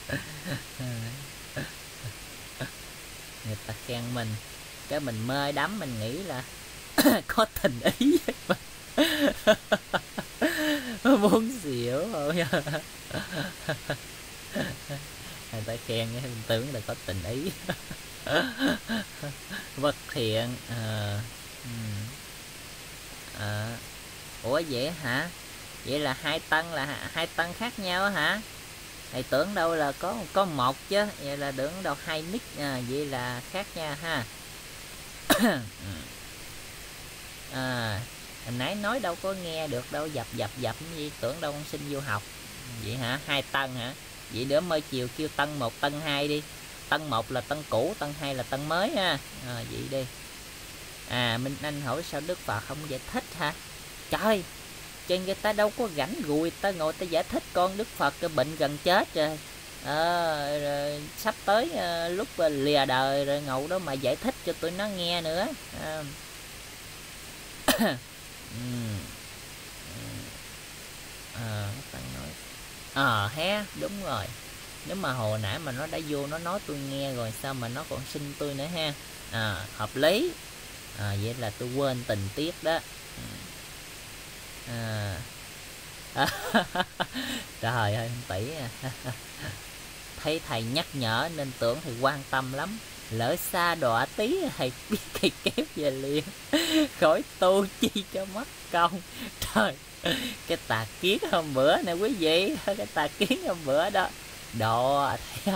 Người ta khen mình, cái mình mê đắm, mình nghĩ là có tình ý với mình. Muốn xỉu thôi. Người ta khen cái mình tưởng là có tình ý. Bất thiện. À, ừ. À, ủa vậy hả? Vậy là hai tân là hai tân khác nhau hả? Thầy tưởng đâu là có có một chứ, vậy là tưởng đâu hai nick à, vậy là khác nha ha. À, hồi nãy nói đâu có nghe được đâu, dập dập dập gì, tưởng đâu con xin vô học. Vậy hả? Hai tân hả? Vậy đứa mới chiều kêu tân một tân hai đi. Tân một là tân cũ, tân hai là tân mới ha. À, vậy đi. À, Minh Anh hỏi sao Đức Phật không giải thích hả? Trời, cho người ta đâu có rảnh gùi ta ngồi ta giải thích, con Đức Phật bệnh gần chết rồi, à, rồi sắp tới à, lúc lìa đời rồi ngồi đó mà giải thích cho tụi nó nghe nữa. À. À, nói ờ à, hé đúng rồi, nếu mà hồi nãy mà nó đã vô nó nói tôi nghe rồi sao mà nó còn xin tôi nữa ha. À, hợp lý. À, vậy là tôi quên tình tiết đó. À. Trời ơi tỷ à. Thấy thầy nhắc nhở nên tưởng thầy quan tâm lắm, lỡ xa đọa tí thầy biết thầy kéo về liền, khỏi tu chi cho mất công. Trời, cái tà kiến hôm bữa nè quý vị, cái tà kiến hôm bữa đó độ thấy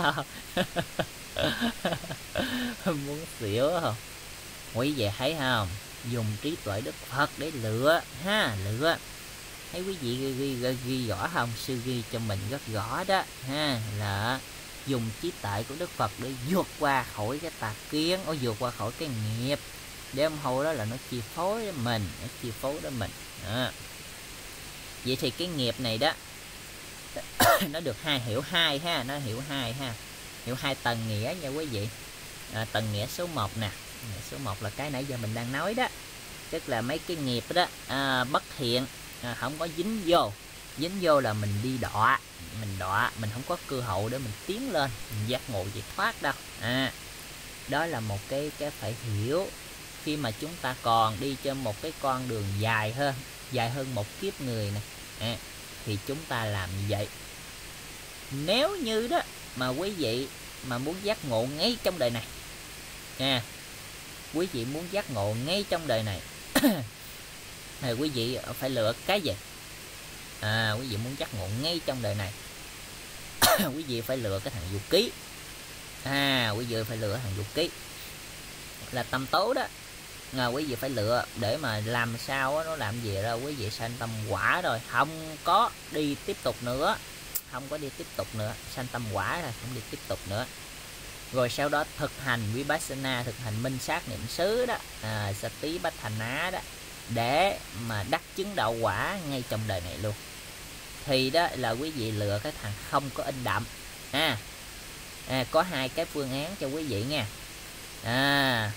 không? Muốn xỉu không quý vị, thấy không? Dùng trí tuệ Đức Phật để lựa ha, lựa. Thấy quý vị ghi, ghi, ghi, ghi rõ không? Sư ghi cho mình rất rõ đó ha, là dùng trí tuệ của Đức Phật để vượt qua khỏi cái tà kiến, or vượt qua khỏi cái nghiệp, để âm hồi đó là nó chi phối đến mình, nó chi phối đến mình. Đó. Vậy thì cái nghiệp này đó nó được hai hiểu hai ha, nó hiểu hai ha, hiểu hai tầng nghĩa nha quý vị. À, tầng nghĩa số một nè, số một là cái nãy giờ mình đang nói đó, tức là mấy cái nghiệp đó à, bất thiện, à, không có dính vô, dính vô là mình đi đọa, mình đọa, mình không có cơ hội để mình tiến lên, mình giác ngộ giải thoát đâu. À, đó là một cái cái phải hiểu khi mà chúng ta còn đi trên một cái con đường dài hơn, dài hơn một kiếp người này, à, thì chúng ta làm như vậy. Nếu như đó mà quý vị mà muốn giác ngộ ngay trong đời này, à, quý vị muốn giác ngộ ngay trong đời này thì quý vị phải lựa cái gì? À, quý vị muốn giác ngộ ngay trong đời này quý vị phải lựa cái thằng du ký. À, quý vị phải lựa thằng du ký là tâm tố đó. À, quý vị phải lựa để mà làm sao đó, nó làm gì ra quý vị sanh tâm quả rồi, không có đi tiếp tục nữa, không có đi tiếp tục nữa, sanh tâm quả rồi không đi tiếp tục nữa. Rồi sau đó thực hành vipassana, thực hành minh sát niệm xứ đó, à, sati patthana đó, để mà đắc chứng đạo quả ngay trong đời này luôn. Thì đó là quý vị lựa cái thằng không có in đậm. À, à có hai cái phương án cho quý vị nha. À,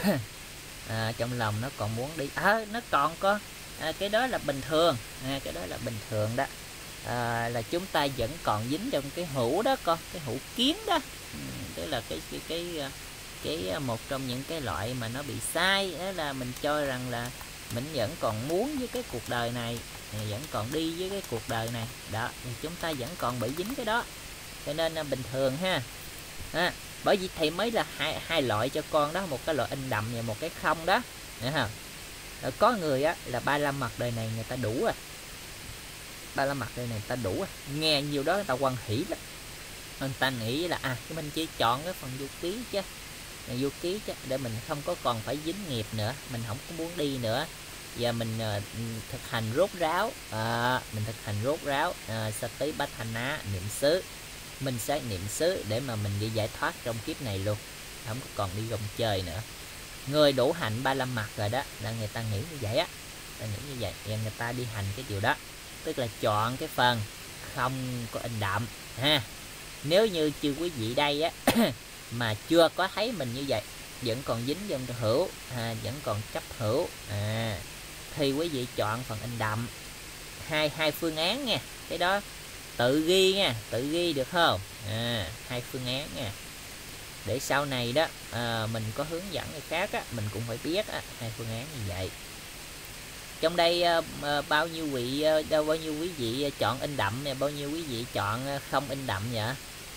à trong lòng nó còn muốn đi, à, nó còn có à, cái đó là bình thường, à, cái đó là bình thường đó. À, là chúng ta vẫn còn dính trong cái hữu đó con, cái hữu kiến đó. Ừ, tức là cái cái cái cái, cái một trong những cái loại mà nó bị sai đó, là mình cho rằng là mình vẫn còn muốn với cái cuộc đời này, vẫn còn đi với cái cuộc đời này đó, thì chúng ta vẫn còn bị dính cái đó, cho nên là bình thường ha. À, bởi vì thầy mới là hai hai loại cho con đó, một cái loại in đậm và một cái không đó, hiểu không? Rồi có người á là ba la mật đời này người ta đủ rồi, ba la mật đời này người ta đủ rồi, nghe nhiều đó người ta hoan hỉ lắm, người ta nghĩ là à mình chỉ chọn cái phần du ký chứ, du ký chứ để mình không có còn phải dính nghiệp nữa, mình không có muốn đi nữa. Giờ mình uh, thực hành rốt ráo, à, mình thực hành rốt ráo, uh, sati patthana niệm xứ, mình sẽ niệm xứ để mà mình đi giải thoát trong kiếp này luôn, không có còn đi gồng chơi nữa. Người đủ hạnh ba la mật rồi đó là người ta nghĩ như vậy á, người ta nghĩ như vậy, và người ta đi hành cái điều đó, tức là chọn cái phần không có in đậm ha. Nếu như chưa quý vị đây á mà chưa có thấy mình như vậy, vẫn còn dính trong hữu, à, vẫn còn chấp hữu, à, thì quý vị chọn phần in đậm. Hai hai phương án nha, cái đó tự ghi nha, tự ghi được không? À, hai phương án nha, để sau này đó à, mình có hướng dẫn người khác á, mình cũng phải biết á, hai phương án như vậy. Trong đây à, bao nhiêu vị đâu bao nhiêu quý vị chọn in đậm nè, bao nhiêu quý vị chọn không in đậm vậy?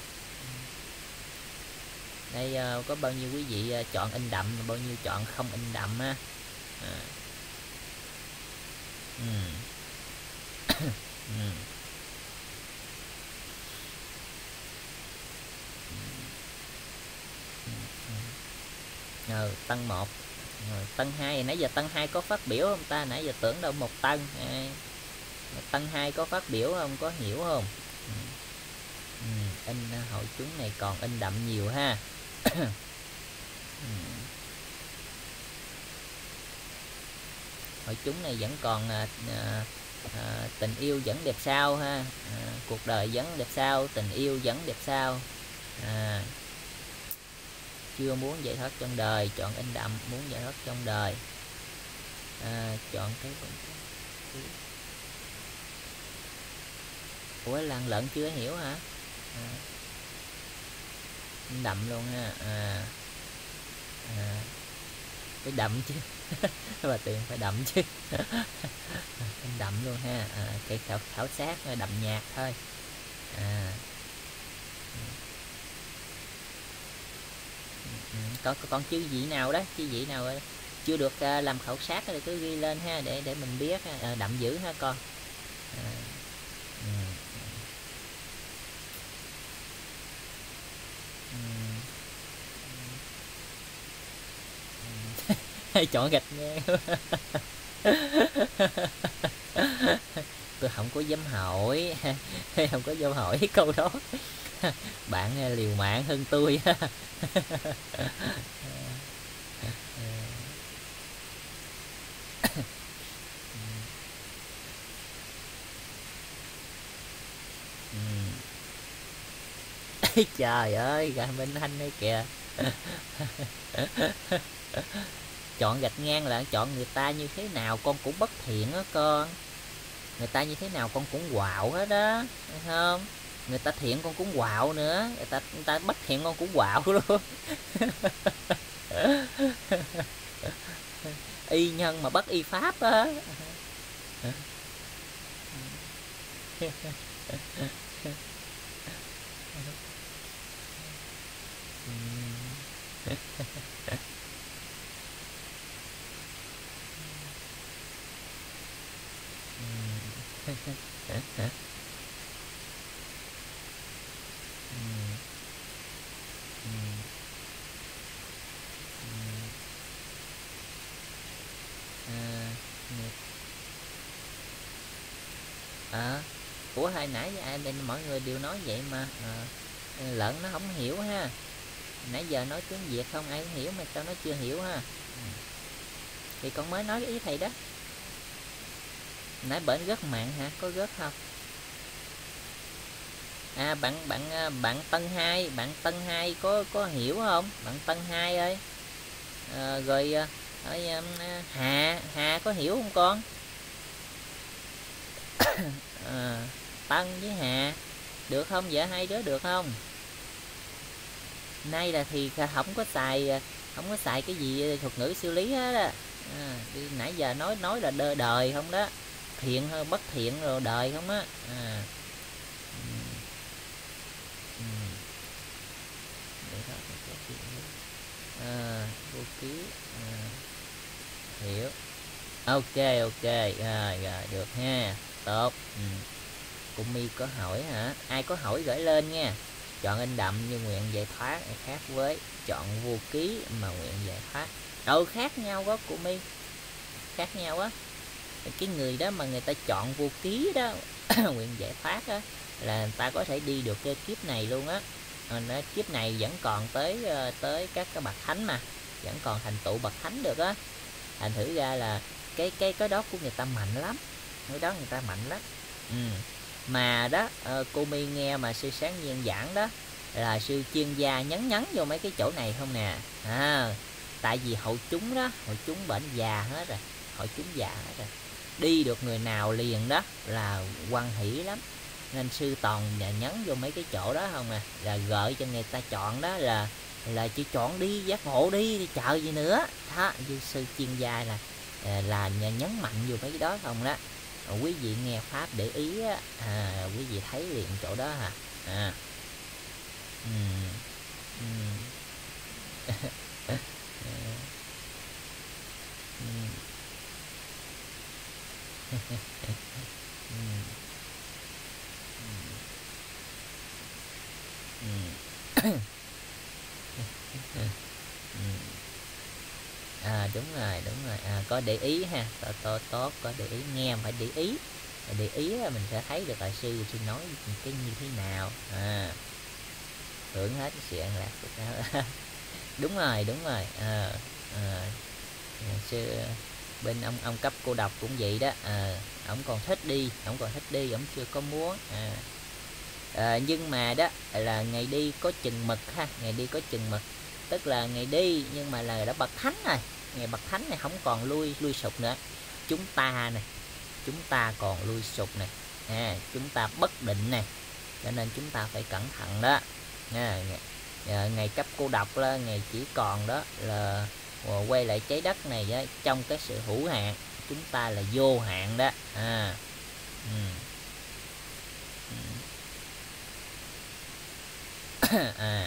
Đây uh, có bao nhiêu quý vị uh, chọn in đậm, bao nhiêu chọn không in đậm ha. À. Ừ. Ừ. Ờ, tân một rồi, tân hai, nãy giờ tân hai có phát biểu không ta? Nãy giờ tưởng đâu một tân à, tân hai có phát biểu không, có hiểu không? Ừ. Ừ. In hội chúng này còn in đậm nhiều ha. Ừ. Hội chúng này vẫn còn à, à, à, tình yêu vẫn đẹp sao ha, à, cuộc đời vẫn đẹp sao, tình yêu vẫn đẹp sao, à, chưa muốn giải thoát trong đời, chọn in đậm, muốn giải thoát trong đời, à, chọn cái ủa làng lợn chưa hiểu hả? À, in đậm luôn ha, à, à, phải đậm chứ bà Tiền phải đậm chứ in đậm luôn ha, à, cái khảo, khảo sát đậm nhạt thôi, à, có, có con chữ vị nào đó, chữ vị nào chưa được uh, làm khảo sát thì cứ ghi lên ha, để để mình biết ha. À, đậm dữ ha con, à, ừ. Chọn gạch ngang tôi không có dám hỏi không có dám hỏi câu đó bạn liều mạng hơn tôi trời ơi gà Minh Anh đây kìa chọn gạch ngang là chọn người ta như thế nào con cũng bất thiện á con, người ta như thế nào con cũng quạo hết đó, thấy không? Người ta thiện con cũng quạo nữa, người ta người ta bất thiện con cũng quạo luôn y nhân mà bất y pháp á. À, ủa hồi nãy ai bên mọi người đều nói vậy mà. À, lợn nó không hiểu ha. Nãy giờ nói tiếng Việt không ai cũng hiểu mà sao nó chưa hiểu ha. Thì con mới nói ý thầy đó. Nãy bển rất mặn hả? Có rất không? À bạn bạn bạn Tân hai, bạn Tân hai có có hiểu không? Bạn Tân hai ơi. À, rồi à, Hà Hà có hiểu không con? À, Tân với Hà được không? Dạ hai đứa được không? Nay là thì không có xài không có xài cái gì thuật ngữ siêu lý hết á. À, đi nãy giờ nói nói là đơ đời không đó, thiện hơn bất thiện rồi đời không á. À. Ừ. Ừ. À, vô ký à, hiểu. Ok ok rồi rồi được ha, tốt. Ừ. Cô My có hỏi hả? Ai có hỏi gửi lên nha. Chọn in đậm như nguyện giải thoát khác với chọn vô ký mà nguyện giải thoát. Ừ khác nhau quá cô My, khác nhau á. Cái người đó mà người ta chọn vô ký đó nguyện giải thoát á là người ta có thể đi được cái kiếp này luôn á. Nó kiếp này vẫn còn tới tới các cái bậc thánh mà, vẫn còn thành tựu bậc thánh được á. Thành thử ra là cái cái cái đó của người ta mạnh lắm, cái đó người ta mạnh lắm. Ừ. Mà đó cô My nghe mà sư Sáng Nhiên giảng đó là sư chuyên gia nhấn nhấn vô mấy cái chỗ này không nè. À, tại vì hội chúng đó, hội chúng bệnh già hết rồi, hội chúng già hết rồi, đi được người nào liền đó là hoan hỷ lắm. Nên sư toàn nhấn vô mấy cái chỗ đó không à, là gợi cho người ta chọn đó là là chỉ chọn đi giác ngộ đi, đi chờ gì nữa đó. Như sư chuyên gia là là nhấn mạnh vô mấy cái đó không đó. À, quý vị nghe pháp để ý á, à, quý vị thấy liền chỗ đó hả? À. Ừ. Ừ. Ừ. À đúng rồi đúng rồi, à, có để ý ha, tốt tốt tốt, có để ý, nghe phải để ý, để ý là mình sẽ thấy được đại sư sư nói cái như thế nào. À, hưởng hết sự an lạc của ta. Đúng rồi đúng rồi. À, à, sư bên ông ông cấp cô độc cũng vậy đó. À, ổng còn thích đi, ổng còn thích đi, ổng chưa có muốn. À, à, nhưng mà đó là ngày đi có chừng mực ha, ngày đi có chừng mực, tức là ngày đi nhưng mà là đã bậc thánh rồi, ngày bậc thánh này không còn lui lui sụp nữa. Chúng ta này, chúng ta còn lui sụp này, à, chúng ta bất định này, cho nên chúng ta phải cẩn thận đó. À, ngày, ngày cấp cô độc là ngày chỉ còn đó là quay lại trái đất này đó, trong cái sự hữu hạn, chúng ta là vô hạn đó. À, ừ. À,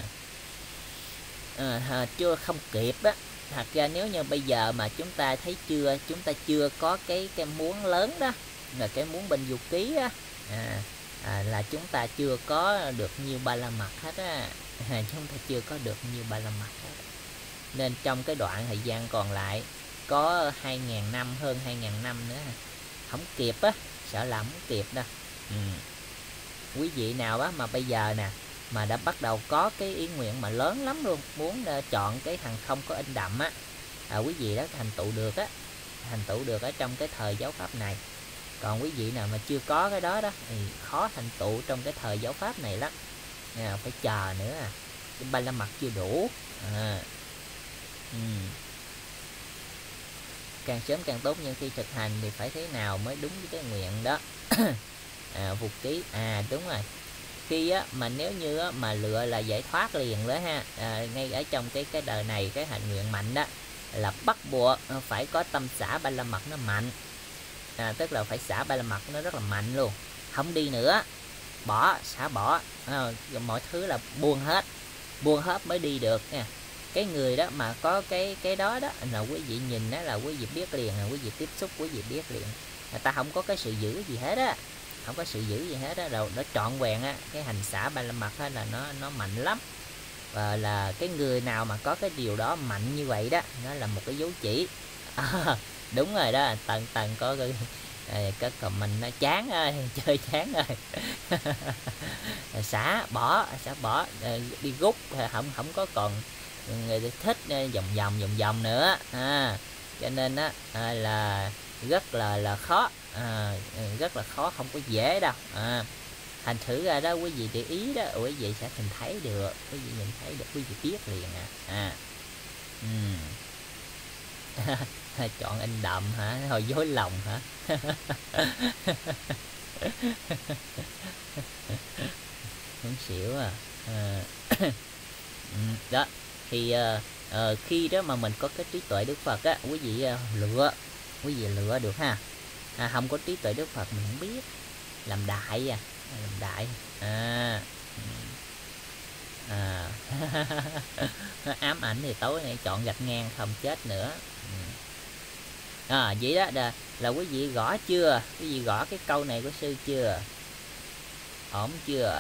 à, chưa không kịp á. Thật ra nếu như bây giờ mà chúng ta thấy chưa, chúng ta chưa có cái cái muốn lớn đó, là cái muốn bên du ký á, à, à, là chúng ta chưa có được nhiều ba la mật hết á. À, chúng ta chưa có được nhiều ba la mật hết. Nên trong cái đoạn thời gian còn lại có hai ngàn năm, hơn hai ngàn năm nữa, không kịp á, sợ là không kịp đâu. Ừ. Quý vị nào á mà bây giờ nè mà đã bắt đầu có cái ý nguyện mà lớn lắm luôn, muốn uh, chọn cái thằng không có in đậm á, à, quý vị đó thành tựu được á, thành tựu được ở trong cái thời giáo pháp này. Còn quý vị nào mà chưa có cái đó đó thì khó thành tựu trong cái thời giáo pháp này lắm, à, phải chờ nữa, à, cái ba la mật chưa đủ. À. Ừ. Càng sớm càng tốt, nhưng khi thực hành thì phải thế nào mới đúng với cái nguyện đó. À, phục ký, à đúng rồi, khi á mà nếu như á, mà lựa là giải thoát liền đó ha, à, ngay ở trong cái cái đời này, cái hạnh nguyện mạnh đó là bắt buộc phải có tâm xả ba la mật nó mạnh, à, tức là phải xả ba la mật nó rất là mạnh luôn, không đi nữa, bỏ, xả bỏ, à, mọi thứ là buông hết, buông hết mới đi được nha. Cái người đó mà có cái cái đó đó là quý vị nhìn đó là quý vị biết liền, là quý vị tiếp xúc quý vị biết liền, người ta không có cái sự giữ gì hết á, không có sự giữ gì hết á, đâu nó trọn vẹn á, cái hành xả ba la mật á là nó nó mạnh lắm. Và là cái người nào mà có cái điều đó mạnh như vậy đó, nó là một cái dấu chỉ. À, đúng rồi đó, tần tần có cái cái comment nó chán ơi, chơi chán ơi. Xả bỏ, xả bỏ, đi rút, không không có còn người thích vòng vòng vòng vòng nữa. À, cho nên á là rất là là khó, à, rất là khó, không có dễ đâu. À, thành thử ra đó quý vị để ý đó, quý vị sẽ nhìn thấy được, quý vị nhìn thấy được, quý vị biết liền à. À, um. Chọn in đậm hả, hồi dối lòng hả? Muốn xỉu à. À. Đó thì uh, uh, khi đó mà mình có cái trí tuệ Đức Phật á, quý vị uh, lựa, quý vị lựa được ha. À, không có trí tuệ Đức Phật mình không biết, làm đại à, làm đại à. À. Ám ảnh thì tối nay chọn gạch ngang không chết nữa. À, vậy đó là, là quý vị gõ chưa, quý vị gõ cái câu này của sư chưa, ổn chưa?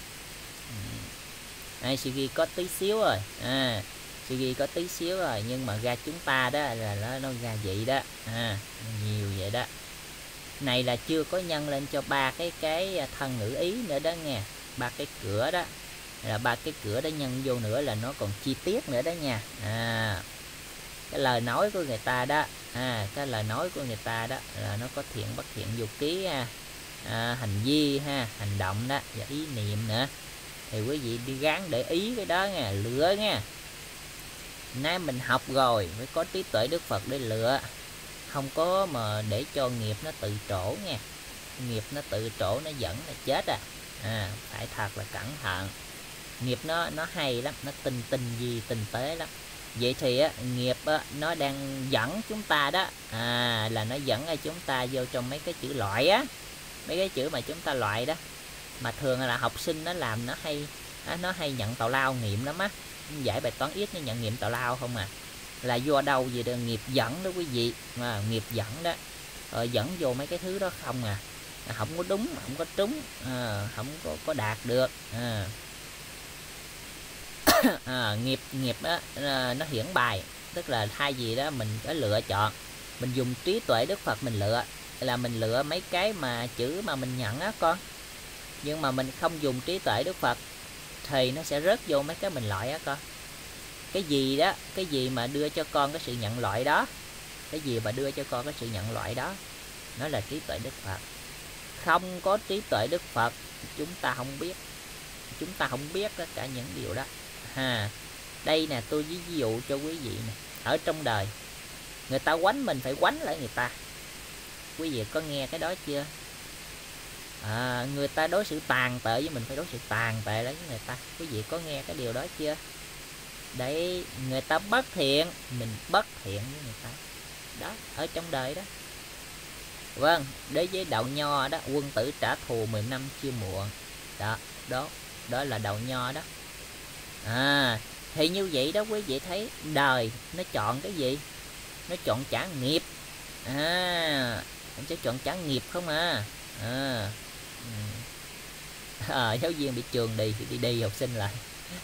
À, Sugi có tí xíu rồi, à, Sugi có tí xíu rồi, nhưng mà ra chúng ta đó là nó, nó ra vậy đó, à, nhiều vậy đó. Này là chưa có nhân lên cho ba cái cái thân ngữ ý nữa đó nghe, ba cái cửa đó là ba cái cửa đó nhân vô nữa là nó còn chi tiết nữa đó nha. À, cái lời nói của người ta đó, à, cái lời nói của người ta đó là nó có thiện bất thiện vô ký ha, à, hành vi ha, hành động đó và ý niệm nữa, thì quý vị đi gắng để ý cái đó nha, lựa nha. Nay mình học rồi mới có trí tuệ Đức Phật để lựa, không có mà để cho nghiệp nó tự trổ nha, nghiệp nó tự trổ nó dẫn là chết à. À, phải thật là cẩn thận, nghiệp nó nó hay lắm, nó tinh tinh vi tinh tế lắm. Vậy thì á, nghiệp á, nó đang dẫn chúng ta đó, à, là nó dẫn chúng ta vô trong mấy cái chữ loại á, mấy cái chữ mà chúng ta loại đó, mà thường là học sinh nó làm nó hay nó hay nhận tào lao nghiệm lắm á, giải bài toán ít nó nhận nghiệm tào lao không à, là do đâu vậy đó, nghiệp dẫn đó quý vị, à, nghiệp dẫn đó, rồi dẫn vô mấy cái thứ đó không à, không có đúng, không có trúng, à, không có có đạt được. À. À, nghiệp nghiệp đó nó hiển bài, tức là thay vì đó mình có lựa chọn, mình dùng trí tuệ Đức Phật mình lựa, là mình lựa mấy cái mà chữ mà mình nhận á con, nhưng mà mình không dùng trí tuệ Đức Phật thì nó sẽ rớt vô mấy cái mình loại á con. Cái gì đó, cái gì mà đưa cho con cái sự nhận loại đó, cái gì mà đưa cho con cái sự nhận loại đó, nó là trí tuệ Đức Phật. Không có trí tuệ Đức Phật chúng ta không biết, chúng ta không biết tất cả những điều đó. Ha, đây nè, tôi ví dụ cho quý vị nè, ở trong đời người ta quánh mình phải quánh lại người ta, quý vị có nghe cái đó chưa? À, người ta đối xử tàn tệ với mình phải đối xử tàn tệ lại với người ta, quý vị có nghe cái điều đó chưa? Đấy, người ta bất thiện mình bất thiện với người ta, đó ở trong đời đó. Vâng, đối với đạo nho đó, quân tử trả thù mười năm chưa muộn, đó đó đó là đạo nho đó. À, thì như vậy đó quý vị thấy đời nó chọn cái gì, nó chọn trả nghiệp. À, nó sẽ chọn trả nghiệp không à. À, à, giáo viên bị trường đi thì đi đi học sinh lại.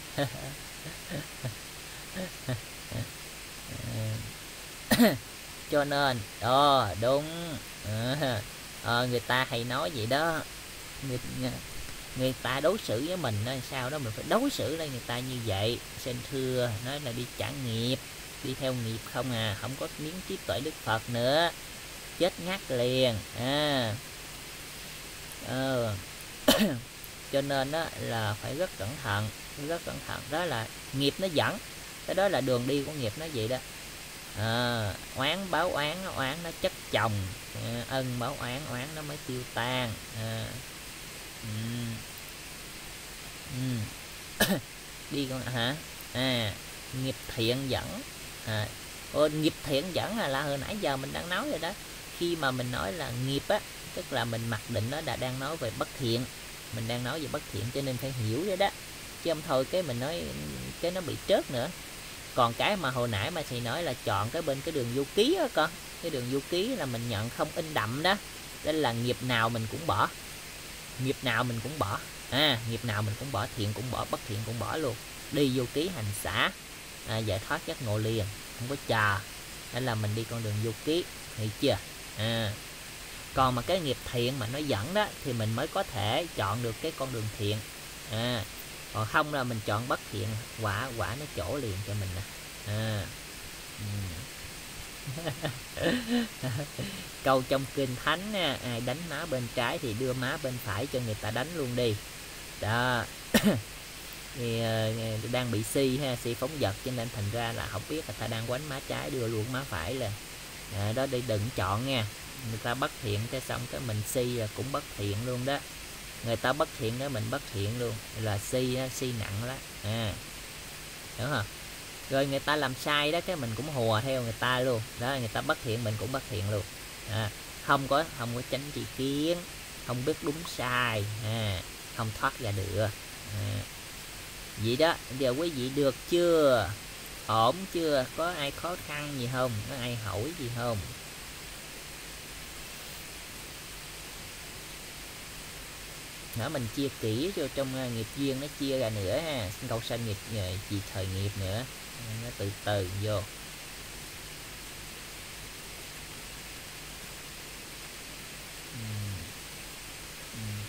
Cho nên đó đúng, à, à, người ta hay nói vậy đó, người, người ta đối xử với mình đó, sao đó mình phải đối xử lại người ta như vậy. Xin thưa nói là đi trả nghiệp, đi theo nghiệp không à, không có miếng trí tuệ Đức Phật nữa, chết ngắt liền. À, ờ. Cho nên đó là phải rất cẩn thận, rất cẩn thận, đó là nghiệp nó dẫn, cái đó là đường đi của nghiệp nó vậy đó. À, oán báo oán, oán nó chất chồng, à, ân báo oán, oán nó mới tiêu tan. À, um, um. Đi con hả? À, nghiệp thiện dẫn. À, ô, nghiệp thiện dẫn là, là hồi nãy giờ mình đang nói rồi đó. Khi mà mình nói là nghiệp á, tức là mình mặc định nó đã đang nói về bất thiện, mình đang nói về bất thiện cho nên phải hiểu vậy đó, chứ không thôi cái mình nói cái nó bị trớt nữa. Còn cái mà hồi nãy mà thầy nói là chọn cái bên cái đường vô ký á con, cái đường vô ký là mình nhận không in đậm đó, nên là nghiệp nào mình cũng bỏ, nghiệp nào mình cũng bỏ, à nghiệp nào mình cũng bỏ, thiện cũng bỏ, bất thiện cũng bỏ luôn, đi vô ký hành xả, à, giải thoát giác ngộ liền, không có chờ, nên là mình đi con đường vô ký, hiểu chưa? À, còn mà cái nghiệp thiện mà nó dẫn đó thì mình mới có thể chọn được cái con đường thiện, à, còn không là mình chọn bất thiện, quả quả nó chỗ liền cho mình nè, à. Câu trong kinh thánh á, ai đánh má bên trái thì đưa má bên phải cho người ta đánh luôn đi đó. Thì uh, đang bị si ha, si phóng vật, cho nên thành ra là không biết người ta đang quánh má trái đưa luôn má phải là à, đó, đi đừng chọn nha. Người ta bất thiện cái xong cái mình si là cũng bất thiện luôn đó, người ta bất thiện đó mình bất thiện luôn, là si si nặng đó, à hiểu không? Rồi người ta làm sai đó cái mình cũng hùa theo người ta luôn đó, người ta bất thiện mình cũng bất thiện luôn, à, không có không có tránh tri kiến, không biết đúng sai, à, không thoát ra được, à. Vậy đó, giờ quý vị được chưa, ổn chưa, có ai khó khăn gì không, có ai hỏi gì không? Nữa mình chia kỹ cho trong uh, nghiệp duyên nó chia ra nữa ha, câu sanh nghiệp gì thời nghiệp nữa, nó từ từ vô. uhm. Uhm.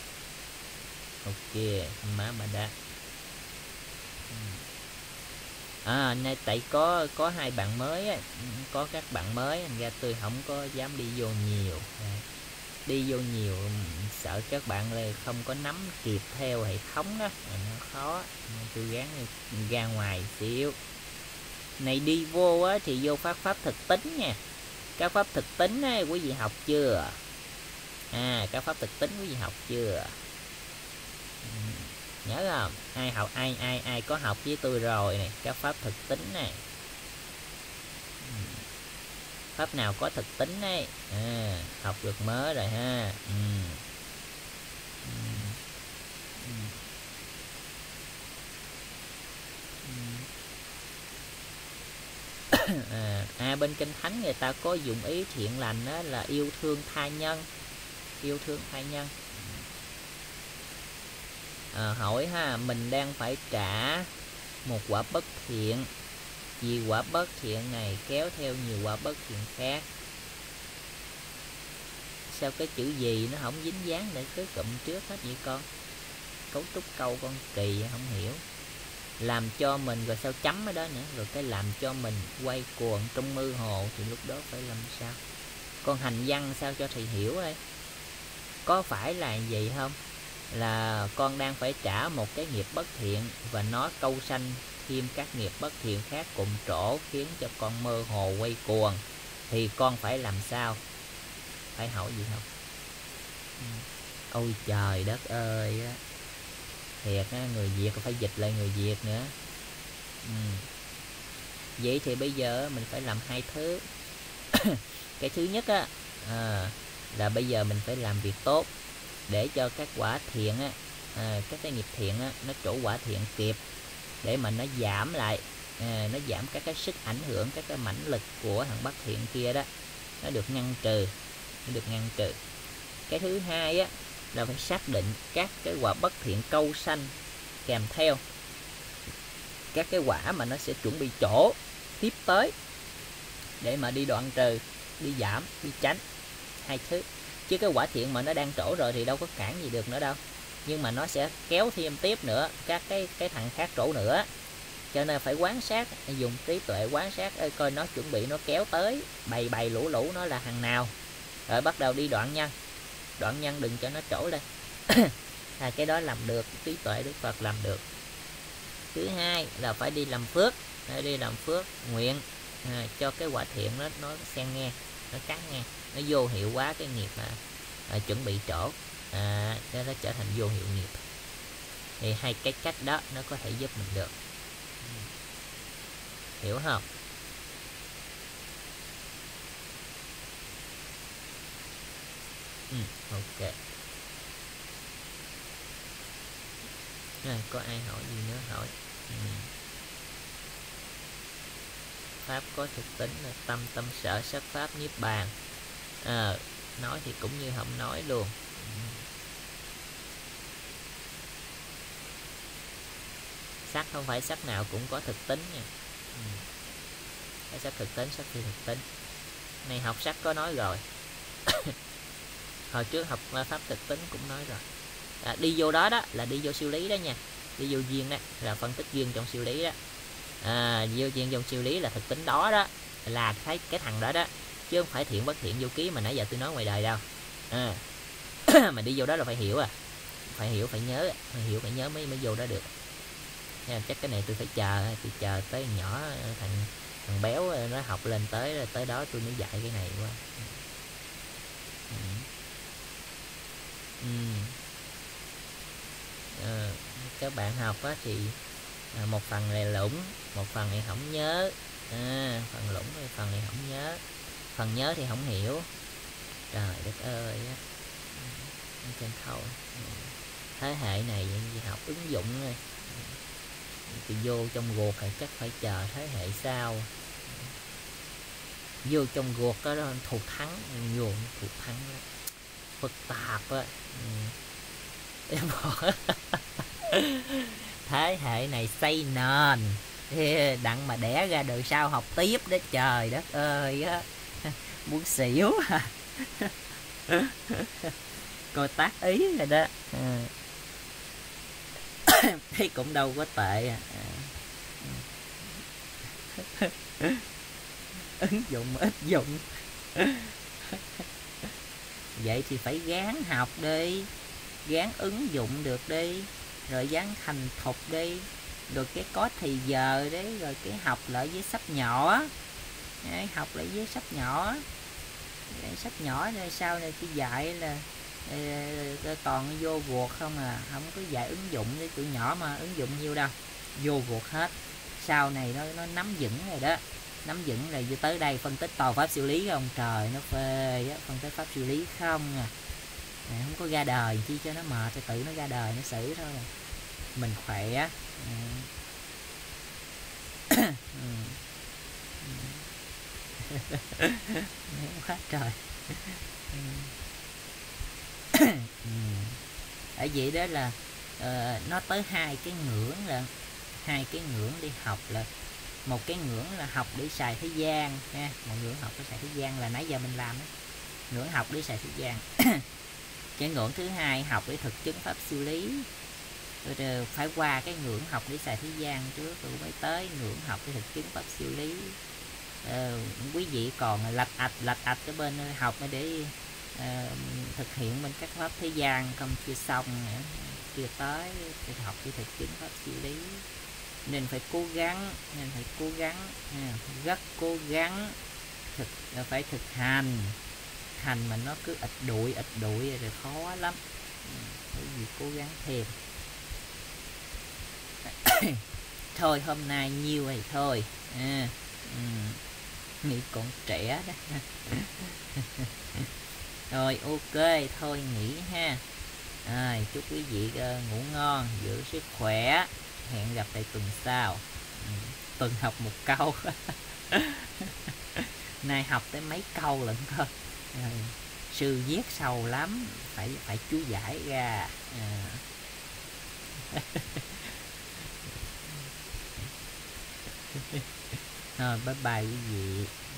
Ok, má mà đã. uhm. À nay tại có có hai bạn mới á, có các bạn mới thành ra tôi không có dám đi vô nhiều, à, đi vô nhiều sợ các bạn là không có nắm kịp theo hệ thống đó, à, nó khó, tôi gắng ra ngoài xíu. Này đi vô á thì vô phát pháp thực tính nha, các pháp thực tính á quý vị học chưa? À các pháp thực tính quý vị học chưa? Nhớ không? Ai học ai ai ai có học với tôi rồi này, các pháp thực tính này. Pháp nào có thực tính ấy, à, học được mới rồi ha. Ừ. Ừ. Ừ. À, à bên kinh thánh người ta có dùng ý thiện lành đó là yêu thương tha nhân, yêu thương tha nhân. À, hỏi ha, mình đang phải trả một quả bất thiện, vì quả bất thiện này kéo theo nhiều quả bất thiện khác. Sao cái chữ gì nó không dính dáng để cái cụm trước hết vậy con? Cấu trúc câu con kỳ không hiểu. Làm cho mình rồi sao chấm ở đó nữa, rồi cái làm cho mình quay cuồng trong mơ hồ thì lúc đó phải làm sao? Con hành văn sao cho thầy hiểu đây? Có phải là gì không? Là con đang phải trả một cái nghiệp bất thiện và nó câu sanh thêm các nghiệp bất thiện khác cùng chỗ khiến cho con mơ hồ quay cuồng, thì con phải làm sao? Phải hỏi gì không? Ừ. Ôi trời đất ơi á, thiệt á, người Việt phải dịch lại người Việt nữa. Ừ. Vậy thì bây giờ mình phải làm hai thứ. Cái thứ nhất á, à, là bây giờ mình phải làm việc tốt để cho các quả thiện á, à, các cái nghiệp thiện á, nó trổ quả thiện kịp để mà nó giảm lại, à, nó giảm các cái sức ảnh hưởng, các cái mãnh lực của thằng bất thiện kia đó, nó được ngăn trừ, nó được ngăn trừ. Cái thứ hai á là phải xác định các cái quả bất thiện câu sanh kèm theo các cái quả mà nó sẽ chuẩn bị trổ tiếp tới để mà đi đoạn trừ, đi giảm, đi tránh, hai thứ. Chứ cái quả thiện mà nó đang trổ rồi thì đâu có cản gì được nữa đâu, nhưng mà nó sẽ kéo thêm tiếp nữa các cái cái thằng khác trổ nữa, cho nên phải quan sát, dùng trí tuệ quan sát ơi, coi nó chuẩn bị nó kéo tới bày bày lũ lũ nó là thằng nào, rồi bắt đầu đi đoạn nhân, đoạn nhân đừng cho nó trổ lên. À, cái đó làm được, trí tuệ Đức Phật làm được. Thứ hai là phải đi làm phước, đi làm phước nguyện, à, cho cái quả thiện nó nó xen nghe, nó cắn nghe, nó vô hiệu hóa cái nghiệp mà à, chuẩn bị trổ, à, cho nó trở thành vô hiệu nghiệp. Thì hai cái cách đó nó có thể giúp mình được, hiểu không? Ừ, ok. À, có ai hỏi gì nữa hỏi? Ừ. pháp có thực tính là tâm tâm sở sắc pháp niết bàn. À, nói thì cũng như không nói luôn. Sắc không phải sắc nào cũng có thực tính nha. Cái sắc thực tính, sắc phi thực tính này học sắc có nói rồi. Hồi trước học pháp thực tính cũng nói rồi. À, đi vô đó đó là đi vô siêu lý đó nha. Đi vô duyên đó là phân tích duyên trong siêu lý đó. À, vô duyên trong siêu lý là thực tính đó đó, là thấy cái thằng đó đó, chứ không phải thiện bất thiện vô ký mà nãy giờ tôi nói ngoài đời đâu. À. Mà đi vô đó là phải hiểu à, phải hiểu phải nhớ, phải hiểu phải nhớ mới mới vô đó được. Nên chắc cái này tôi phải chờ, tôi chờ tới nhỏ thằng thằng béo nó học lên tới tới đó tôi mới dạy cái này quá. Ừ. Ừ. À, các bạn học á thì à, một phần này lũng, một phần này không nhớ. À, phần lũng thì phần này không nhớ, phần nhớ thì không hiểu. Trời đất ơi á, trên thôi. Thế hệ này gì học ứng dụng thôi, thì vô trong ruột thì chắc phải chờ thế hệ sau. Vô trong ruột đó, đó thuộc thắng, vô thuộc thắng đó. Phức tạp á. Ừ. Thế hệ này xây nền đặng mà đẻ ra đời sau học tiếp đó, trời đất ơi á. Muốn xỉu. Coi tác ý rồi đó. À. Thấy cũng đâu có tệ à. Ứng dụng ít dụng. Vậy thì phải gán học đi, gán ứng dụng được đi, rồi gán thành thục đi, rồi cái có thì giờ đấy, rồi cái học lại với sách nhỏ. Đấy, học lại với sách nhỏ. Đấy, sách nhỏ rồi sau này tôi dạy là toàn vô guộc không à, không có dạy ứng dụng với tụi nhỏ mà ứng dụng nhiêu đâu, vô guộc hết. Sau này nó nó nắm vững rồi đó, nắm vững rồi vô tới đây phân tích toàn pháp siêu lý không, trời nó phê á, phân tích pháp siêu lý không à. À, không có ra đời chi cho nó mệt, cho tự nó ra đời nó xử thôi. Mình khỏe. À. Quá trời. Ở vậy đó là uh, nó tới hai cái ngưỡng, là hai cái ngưỡng đi học, là một cái ngưỡng là học để xài thế gian nha, một ngưỡng học để xài thế gian là nãy giờ mình làm đó, ngưỡng học để xài thế gian. Cái ngưỡng thứ hai học để thực chứng pháp siêu lý, rồi phải qua cái ngưỡng học để xài thế gian trước rồi mới tới ngưỡng học để thực chứng pháp siêu lý. Uh, quý vị còn lạch ạch lạch ạch cái bên học để uh, thực hiện bên các pháp thế gian không, chưa xong nữa, chưa tới để học để thực chứng pháp siêu lý, nên phải cố gắng, nên phải cố gắng, à, rất cố gắng thực, phải thực hành. Hành mà nó cứ ịch đuổi ịch đuổi rồi khó lắm. Phải gì cố gắng thêm. Thôi hôm nay nhiêu vậy thôi. À, um, nghĩ còn trẻ đó. Rồi ok, thôi nghỉ ha. À, chúc quý vị uh, ngủ ngon, giữ sức khỏe. Hẹn gặp lại tuần sau. Ừ, tuần học một câu. Nay học tới mấy câu lận cơ. À, sư viết sâu lắm, phải phải chú giải ra. À. Rồi bye bye quý vị.